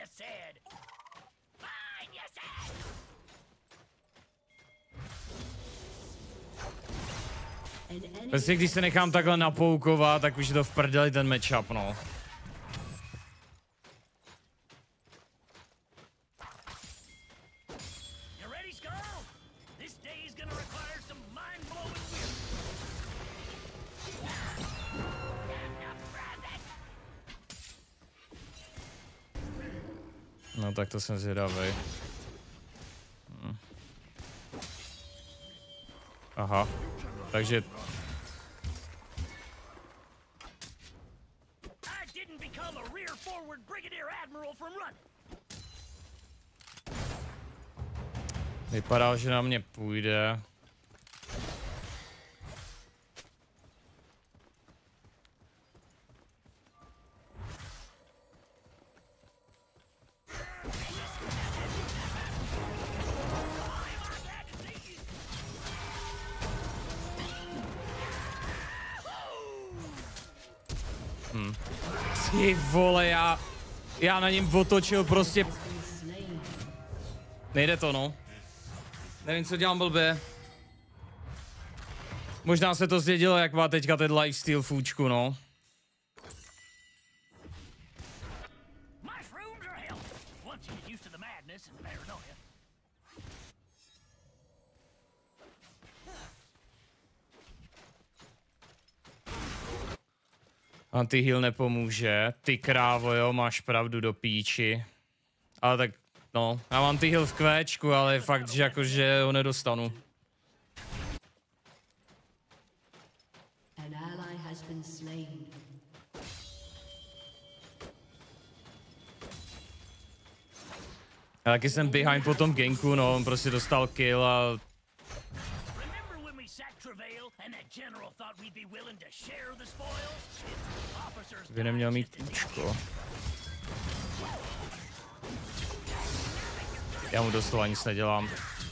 Prostě když se nechám takhle napoukovat, tak už je to v prdeli ten matchup, no. No tak to jsem zvědavý. Hm. Aha, takže... Vypadá, že na mě půjde. Hm. Ty vole, já... Já na něm otočil prostě... Nejde to, no. Nevím, co dělám blbě. Možná se to zdědilo, jak má teďka ten lifesteal fůčku, no. Anti-heal nepomůže. Ty krávo, jo, máš pravdu do píči. Ale tak, no, já mám anti-heal v kvéčku, ale je fakt, že jakože ho nedostanu. Já taky jsem behind po tom ganku, no, on prostě dostal kill a... By neměl mít účko. Já mu doslova nic nedělám.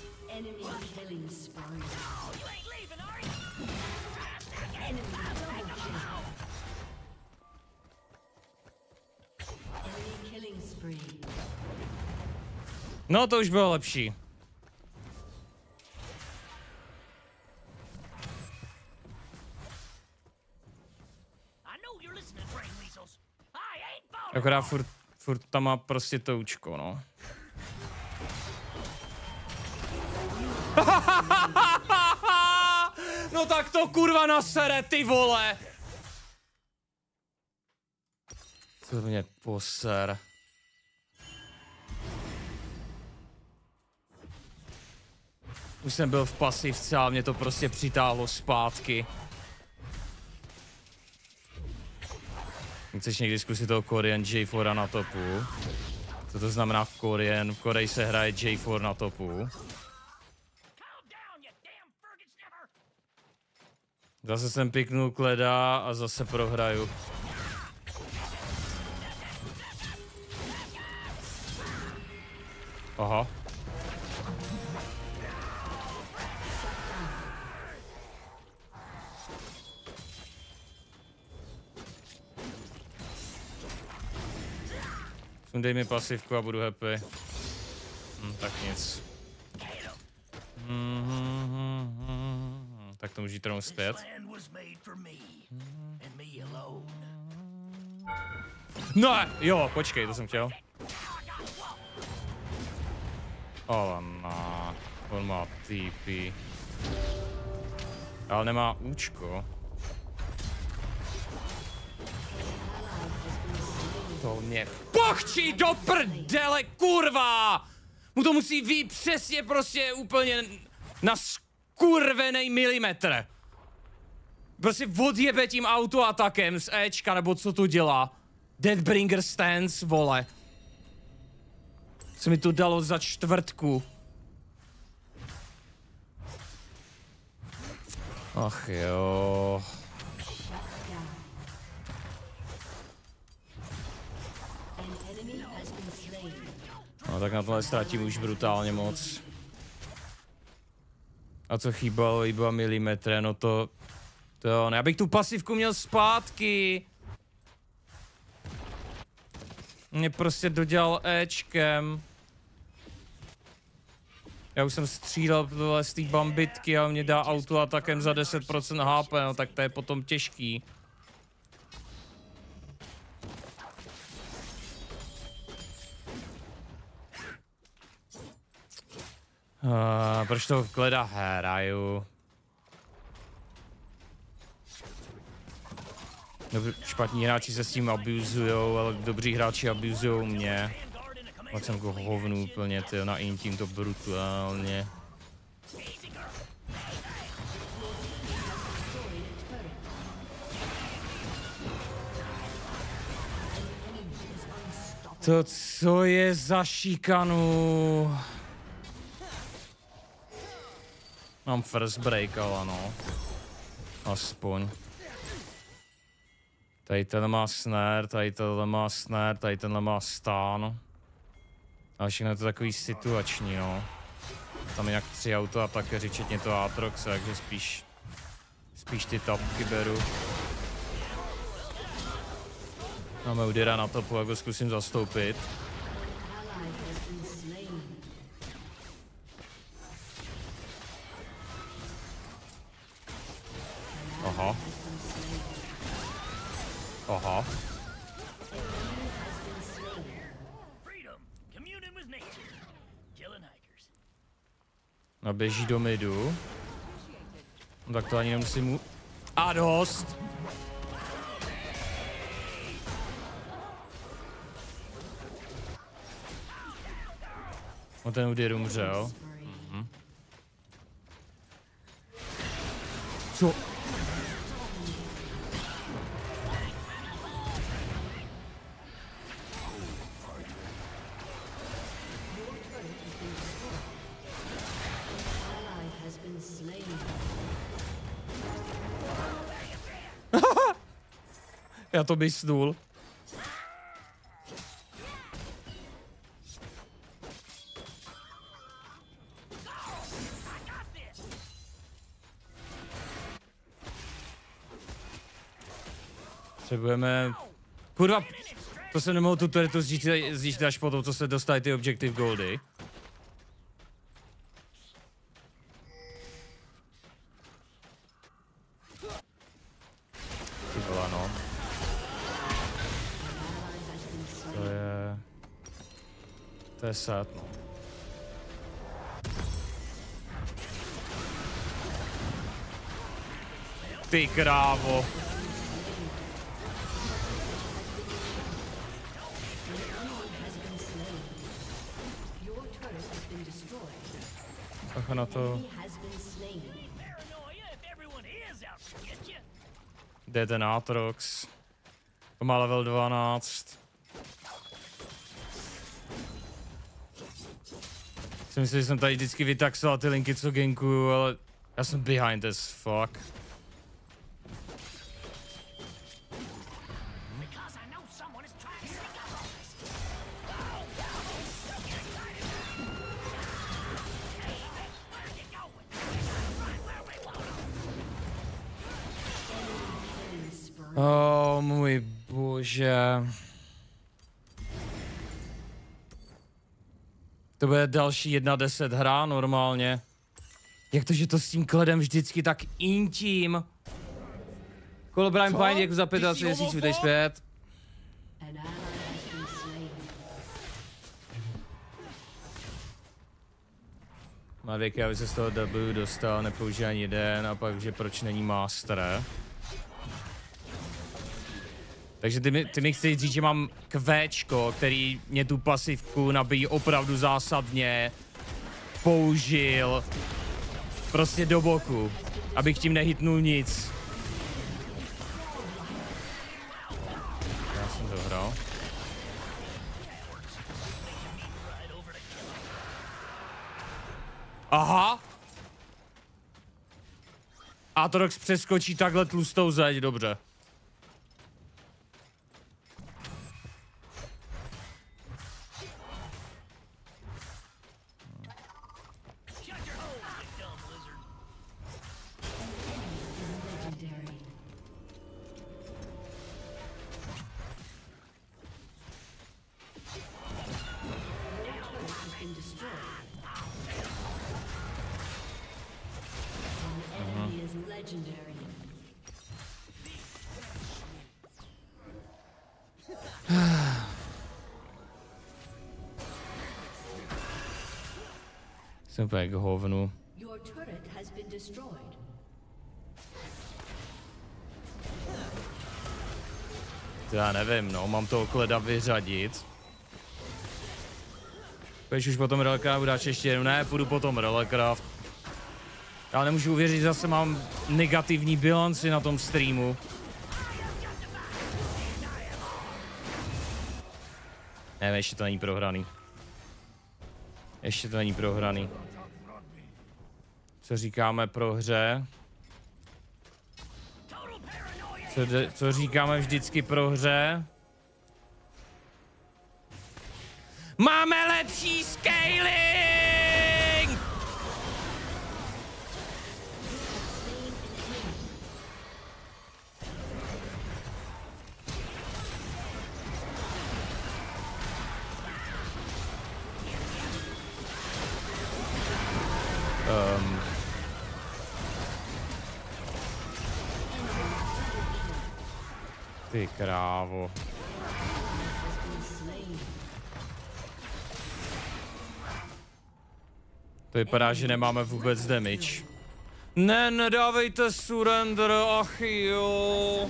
No to už bylo lepší. Akorát furt, furt tam má prostě toučko, no. No tak to kurva nasere, ty vole! To mě poser. Už jsem byl v pasivce a mě to prostě přitáhlo zpátky. Chceš někdy zkusit toho Korean J čtyři na topu? Co to znamená Korean? V Koreji se hraje J čtyři na topu. Zase jsem piknul kleda a zase prohraju. Aha. Dej mi pasivku a budu happy. Hm, tak nic. Mm-hmm. Tak to můžu jít rovnou zpět. No, jo, počkej, to jsem chtěl. Ale no, on má T P. Ale nemá účko. To mě pochčí do prdele, kurva! Mu to musí být přesně prostě úplně na skurvenej milimetr. Prostě odjebe tím autoatakem z Ečka, nebo co to dělá. Deathbringer stance, vole. Co mi to dalo za čtvrtku. Ach jo. No tak na tohle ztratím už brutálně moc. A co chýbalo, iba milimetry, no to... To jo, ne, já bych tu pasivku měl zpátky. Mě prostě dodělal Ečkem. Já už jsem střílel z té bambitky a mě dá autoatakem za deset procent H P, no tak to je potom těžký. Uh, proč to kleda hraju? Dobr, špatní hráči se s tím abuzujou, ale dobří hráči abuzujou mě. Tak jsem jako hovnu úplně, tyjo, na intím to brutálně. To co je za šikanu? Mám first break, ale no. Aspoň. Tady ten má snare, tady tenhle má snare, tady tenhle má stán. Ale všechno je to takový situační, no. Tam jinak tři auto a takeři, včetně to Aatroxe, takže spíš... Spíš ty tapky beru. Máme Udira na topu, jak ho zkusím zastoupit. Aha. Aha. A běží do midu. No tak to ani nemusím mu... A dost! No ten Udyr umřel. Mhm. Co? Já to bych snul. Potřebujeme... Kurva, to se nemohu tu turretu zničit až po tom, co se dostají ty objective goldy. Ty byla, no. To je... To je sad, no. Ty krávo. Bacha na to. Jde ten Aatrox. To má level dvanáct. Si myslím, že jsem tady vždycky vytaxoval ty linky, co genkuju, ale já jsem behind as fuck. Oh můj bože. To bude další jedna deset hra normálně. Jak to, že to s tím kledem vždycky tak intím? Kolo Brian Pine, děkuji za dvacet pět tisíc, vydej zpět. An ally has been slain. Má věky, aby se z toho W dostal, nepoužije ani jeden a pak, že proč není master. Takže ty mi, ty mi chceš říct, že mám kvéčko, který mě tu pasivku nabíjí opravdu zásadně použil prostě do boku, abych tím nehytnul nic. Já jsem to hrál. Aha! Atrox přeskočí takhle tlustou zeď, dobře. Jsem úplně k hovnu. Your turret has been destroyed. To já nevím, no, mám toho kleda vyřadit. Když už potom Relecraft udáš ještě jednou, ne, půjdu potom Relecraft. Já nemůžu uvěřit, že zase mám negativní bilanci na tom streamu. Ne, ještě to není prohraný. Ještě to není prohraný. Co říkáme pro hře? Co, de, co říkáme vždycky pro hře? Máme lepší scaling! Um. Ty krávo. To vypadá, že nemáme vůbec damage. Ne, nedávejte surrender, ach jo.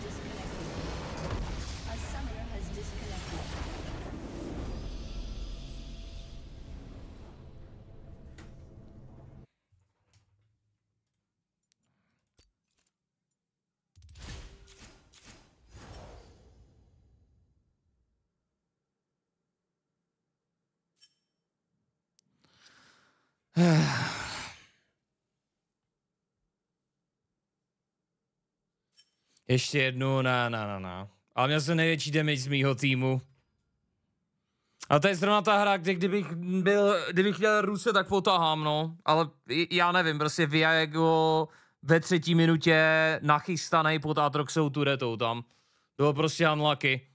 Ještě jednu, ne, ne, ne, ne. Ale měl jsem největší damage z mýho týmu. A to je zrovna ta hra, kde kdybych byl, kdybych měl ruce, tak potahám, no. Ale já nevím, prostě Viago ve třetí minutě nachystanej pod Atroxou turetou tam. To bylo prostě unlucky.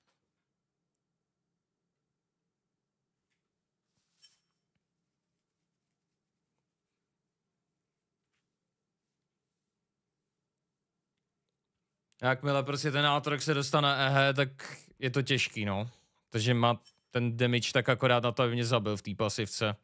Jakmile prostě ten Atrox se dostane ehe, tak je to těžký, no. Takže má ten damage tak akorát na to, aby mě zabil v té pasivce.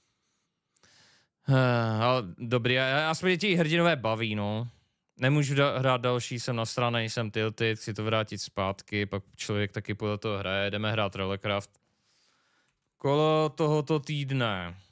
Ale dobrý, aspoň mě ti hrdinové baví, no. Nemůžu da hrát další, jsem nasranej, jsem tilted, chci to vrátit zpátky, pak člověk taky podle toho hraje, jdeme hrát Relecraft. Kolo tohoto týdne.